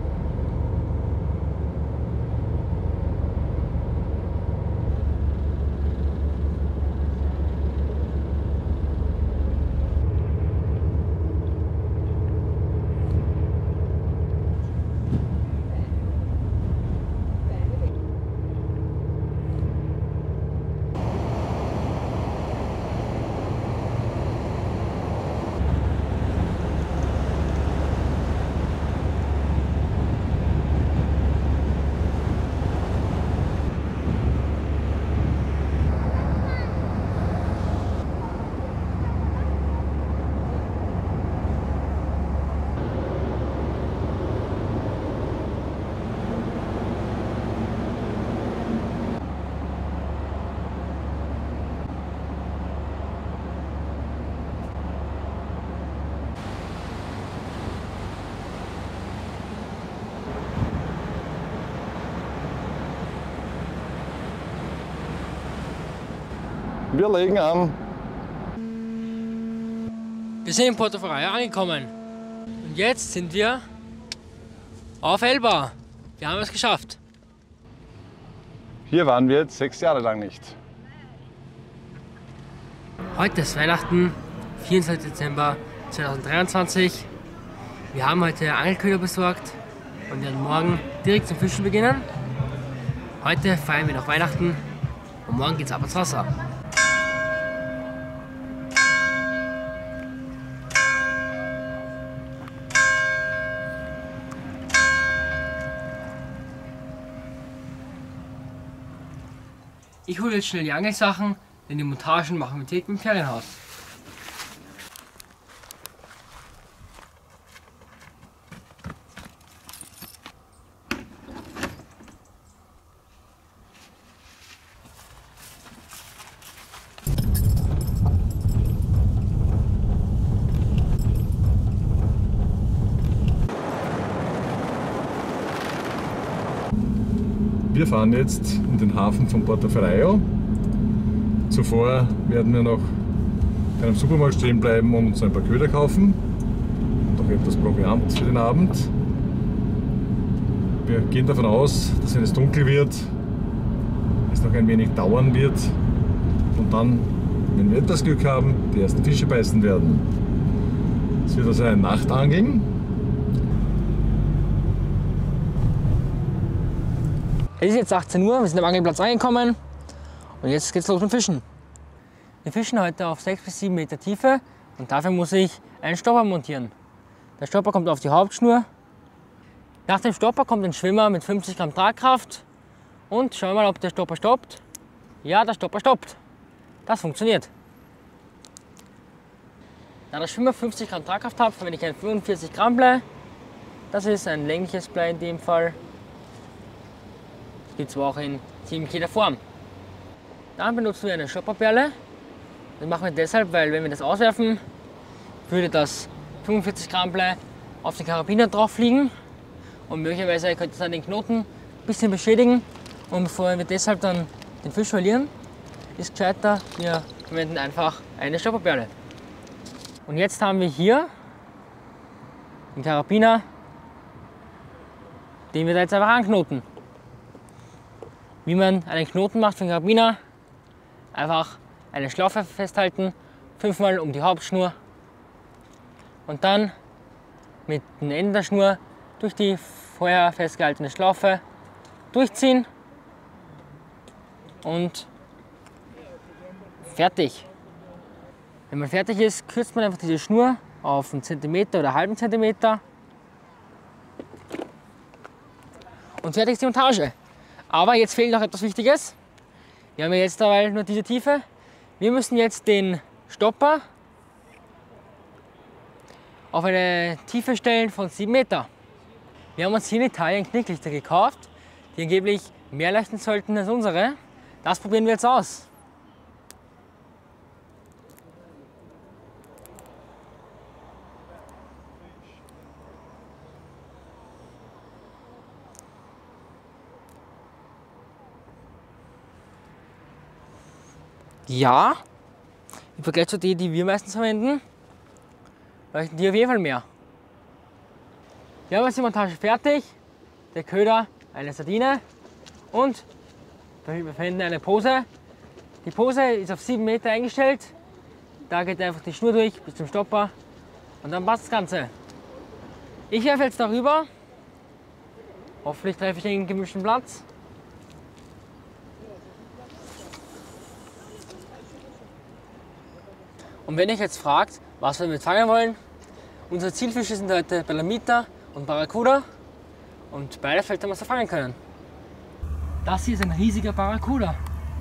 Wir legen an. Wir sind in Porto Ferraio angekommen und jetzt sind wir auf Elba. Wir haben es geschafft. Hier waren wir jetzt sechs Jahre lang nicht. Heute ist Weihnachten, vierundzwanzigster Dezember zweitausenddreiundzwanzig. Wir haben heute Angelköder besorgt und werden morgen direkt zum Fischen beginnen. Heute feiern wir noch Weihnachten und morgen geht's ab ins Wasser. Ich hole jetzt schnell die Angelsachen, denn die Montagen machen wir direkt im Ferienhaus. Wir fahren jetzt in den Hafen von Porto Ferraio. Zuvor werden wir noch bei einem Supermarkt stehen bleiben und uns ein paar Köder kaufen und auch etwas Proviant für den Abend. Wir gehen davon aus, dass wenn es dunkel wird, es noch ein wenig dauern wird und dann, wenn wir etwas Glück haben, die ersten Fische beißen werden. Es wird also ein Nachtangeln. Es ist jetzt achtzehn Uhr, wir sind am Angelplatz angekommen und jetzt geht's los mit Fischen. Wir fischen heute auf sechs bis sieben Meter Tiefe und dafür muss ich einen Stopper montieren. Der Stopper kommt auf die Hauptschnur. Nach dem Stopper kommt ein Schwimmer mit fünfzig Gramm Tragkraft und schauen wir mal, ob der Stopper stoppt. Ja, der Stopper stoppt. Das funktioniert. Da der Schwimmer fünfzig Gramm Tragkraft hat, verwende ich ein fünfundvierzig Gramm Blei. Das ist ein längliches Blei in dem Fall. Das gibt es aber auch in ziemlich jeder Form. Dann benutzen wir eine Stopperperle. Das machen wir deshalb, weil wenn wir das auswerfen, würde das fünfundvierzig Gramm Blei auf den Karabiner drauf fliegen. Und möglicherweise könnte es dann den Knoten ein bisschen beschädigen. Und bevor wir deshalb dann den Fisch verlieren, ist gescheiter, wir verwenden einfach eine Stopperperle. Und jetzt haben wir hier den Karabiner, den wir da jetzt einfach anknoten. Wie man einen Knoten macht für den Karabiner, einfach eine Schlaufe festhalten, fünfmal um die Hauptschnur und dann mit dem Ende der Schnur durch die vorher festgehaltene Schlaufe durchziehen und fertig. Wenn man fertig ist, kürzt man einfach diese Schnur auf einen Zentimeter oder einen halben Zentimeter und fertig ist die Montage. Aber jetzt fehlt noch etwas Wichtiges. Wir haben ja jetzt dabei nur diese Tiefe. Wir müssen jetzt den Stopper auf eine Tiefe stellen von sieben Meter. Wir haben uns hier in Italien Knicklichter gekauft, die angeblich mehr leuchten sollten als unsere. Das probieren wir jetzt aus. Ja, im Vergleich zu denen, die wir meistens verwenden, leuchten die auf jeden Fall mehr. Wir haben jetzt die Montage fertig, der Köder, eine Sardine und wir verwenden eine Pose. Die Pose ist auf sieben Meter eingestellt, da geht einfach die Schnur durch bis zum Stopper und dann passt das Ganze. Ich werfe jetzt darüber, hoffentlich treffe ich den gemischten Platz. Und wenn ihr euch jetzt fragt, was wir damit fangen wollen, unsere Zielfische sind heute Palamita und Barracuda und beide Felder muss er fangen können. Das hier ist ein riesiger Barracuda.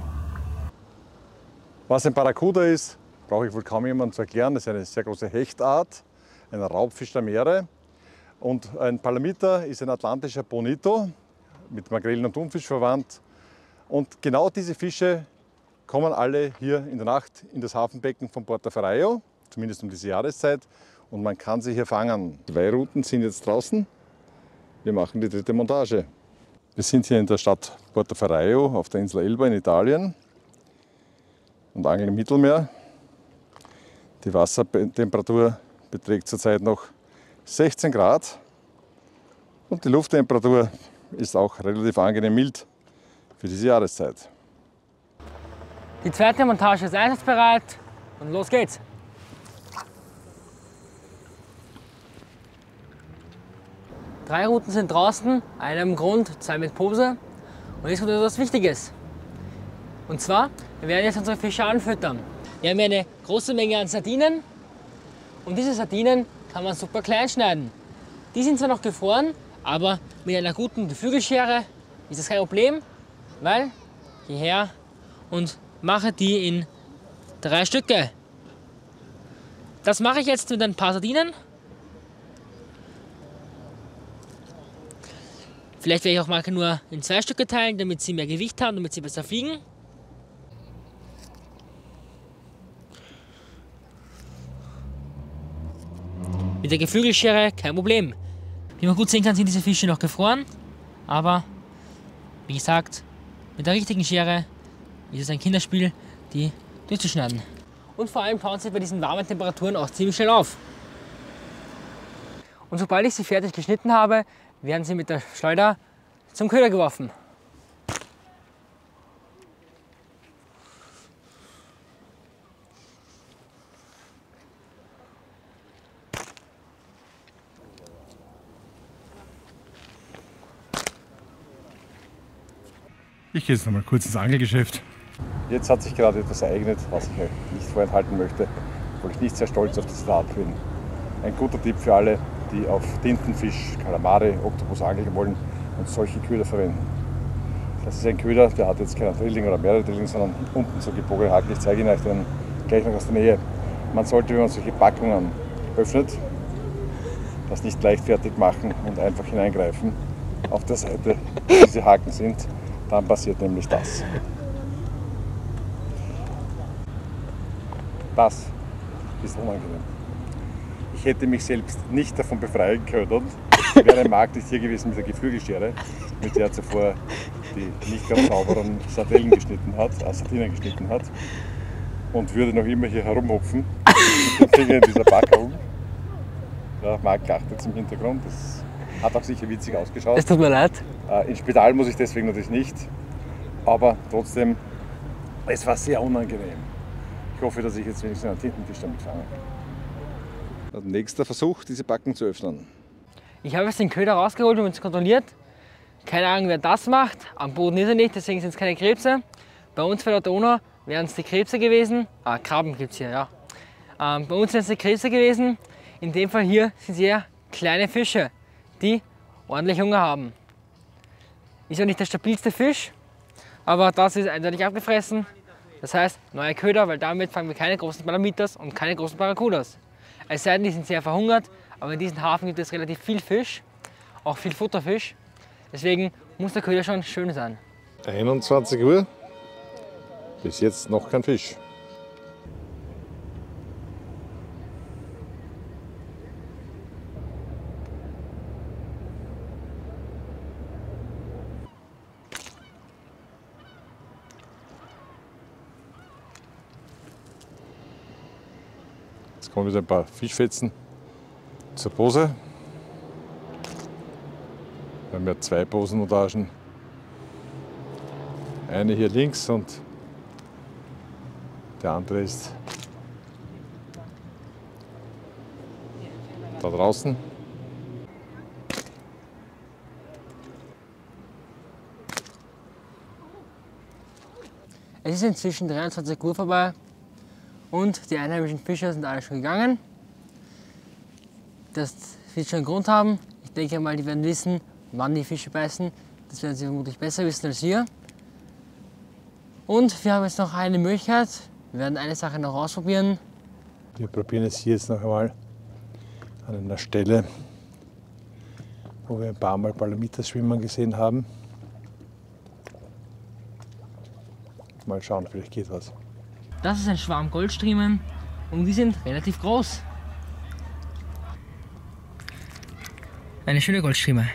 Was ein Barracuda ist, brauche ich wohl kaum jemandem zu erklären. Das ist eine sehr große Hechtart, ein Raubfisch der Meere. Und ein Palamita ist ein atlantischer Bonito, mit Makrelen und Thunfisch verwandt. Und genau diese Fische kommen alle hier in der Nacht in das Hafenbecken von Portoferraio, zumindest um diese Jahreszeit, und man kann sie hier fangen. Zwei Routen sind jetzt draußen. Wir machen die dritte Montage. Wir sind hier in der Stadt Portoferraio auf der Insel Elba in Italien und angeln im Mittelmeer. Die Wassertemperatur beträgt zurzeit noch sechzehn Grad und die Lufttemperatur ist auch relativ angenehm mild für diese Jahreszeit. Die zweite Montage ist einsatzbereit und los geht's! Drei Routen sind draußen, eine im Grund, zwei mit Pose. Und jetzt kommt etwas Wichtiges. Und zwar, wir werden jetzt unsere Fische anfüttern. Wir haben hier eine große Menge an Sardinen und diese Sardinen kann man super klein schneiden. Die sind zwar noch gefroren, aber mit einer guten Geflügelschere ist das kein Problem, weil hierher und mache die in drei Stücke. Das mache ich jetzt mit ein paar Sardinen. Vielleicht werde ich auch mal nur in zwei Stücke teilen, damit sie mehr Gewicht haben, damit sie besser fliegen. Mit der Geflügelschere kein Problem. Wie man gut sehen kann, sind diese Fische noch gefroren. Aber wie gesagt, mit der richtigen Schere ist es ein Kinderspiel, die durchzuschneiden. Und vor allem tauen sie bei diesen warmen Temperaturen auch ziemlich schnell auf. Und sobald ich sie fertig geschnitten habe, werden sie mit der Schleuder zum Köder geworfen. Ich gehe jetzt noch mal kurz ins Angelgeschäft Jetzt hat sich gerade etwas ereignet, was ich euch nicht vorenthalten möchte, obwohl ich nicht sehr stolz auf das Tat bin. Ein guter Tipp für alle, die auf Tintenfisch, Kalamare, Oktopus angeln wollen und solche Köder verwenden. Das ist ein Köder, der hat jetzt keinen Drilling oder mehrere Drilling, sondern unten so gebogene Haken. Ich zeige Ihnen euch den gleich noch aus der Nähe. Man sollte, wenn man solche Packungen öffnet, das nicht leichtfertig machen und einfach hineingreifen. Auf der Seite, wo diese Haken sind, dann passiert nämlich das. Das ist unangenehm. Ich hätte mich selbst nicht davon befreien können, wäre ein Markt nicht hier gewesen mit der Geflügelschere, mit der er zuvor die nicht ganz sauberen Sardellen geschnitten hat, äh, Sardinen geschnitten hat, und würde noch immer hier herumhupfen mit den Fingern in dieser Packung. Der Marc lacht jetzt im Hintergrund, das hat auch sicher witzig ausgeschaut. Es tut mir leid. Äh, ins Spital muss ich deswegen natürlich nicht, aber trotzdem, es war sehr unangenehm. Ich hoffe, dass ich jetzt wenigstens einen Tintenfisch damit fange. Nächster Versuch, diese Packung zu öffnen. Ich habe jetzt den Köder rausgeholt und uns kontrolliert. Keine Ahnung, wer das macht. Am Boden ist er nicht, deswegen sind es keine Krebse. Bei uns bei der Donau wären es die Krebse gewesen. Ah, Krabben gibt es hier, ja. Ähm, bei uns sind es die Krebse gewesen. In dem Fall hier sind es eher kleine Fische, die ordentlich Hunger haben. Ist ja nicht der stabilste Fisch, aber das ist eindeutig abgefressen. Das heißt, neue Köder, weil damit fangen wir keine großen Palamitas und keine großen Barracudas. Es sei denn, die sind sehr verhungert, aber in diesem Hafen gibt es relativ viel Fisch, auch viel Futterfisch. Deswegen muss der Köder schon schön sein. einundzwanzig Uhr, bis jetzt noch kein Fisch. Jetzt kommen wieder ein paar Fischfetzen zur Pose. Wir haben ja zwei Posenmontagen. Eine hier links und der andere ist da draußen. Es ist inzwischen dreiundzwanzig Uhr vorbei und die einheimischen Fischer sind alle schon gegangen. Das wird schon einen Grund haben. Ich denke mal, die werden wissen, wann die Fische beißen. Das werden sie vermutlich besser wissen als wir. Und wir haben jetzt noch eine Möglichkeit. Wir werden eine Sache noch ausprobieren. Wir probieren es hier jetzt noch einmal an einer Stelle, wo wir ein paar Mal Palamitas schwimmen gesehen haben. Mal schauen, vielleicht geht was. Das ist ein Schwarm Goldstriemen und die sind relativ groß. Eine schöne Goldstrieme.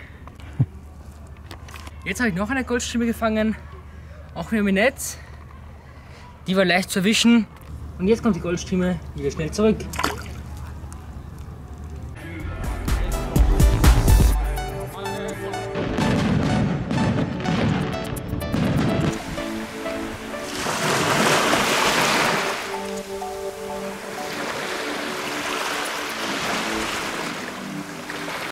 Jetzt habe ich noch eine Goldstrieme gefangen, auch wieder mit Netz. Die war leicht zu erwischen und jetzt kommt die Goldstrieme wieder schnell zurück.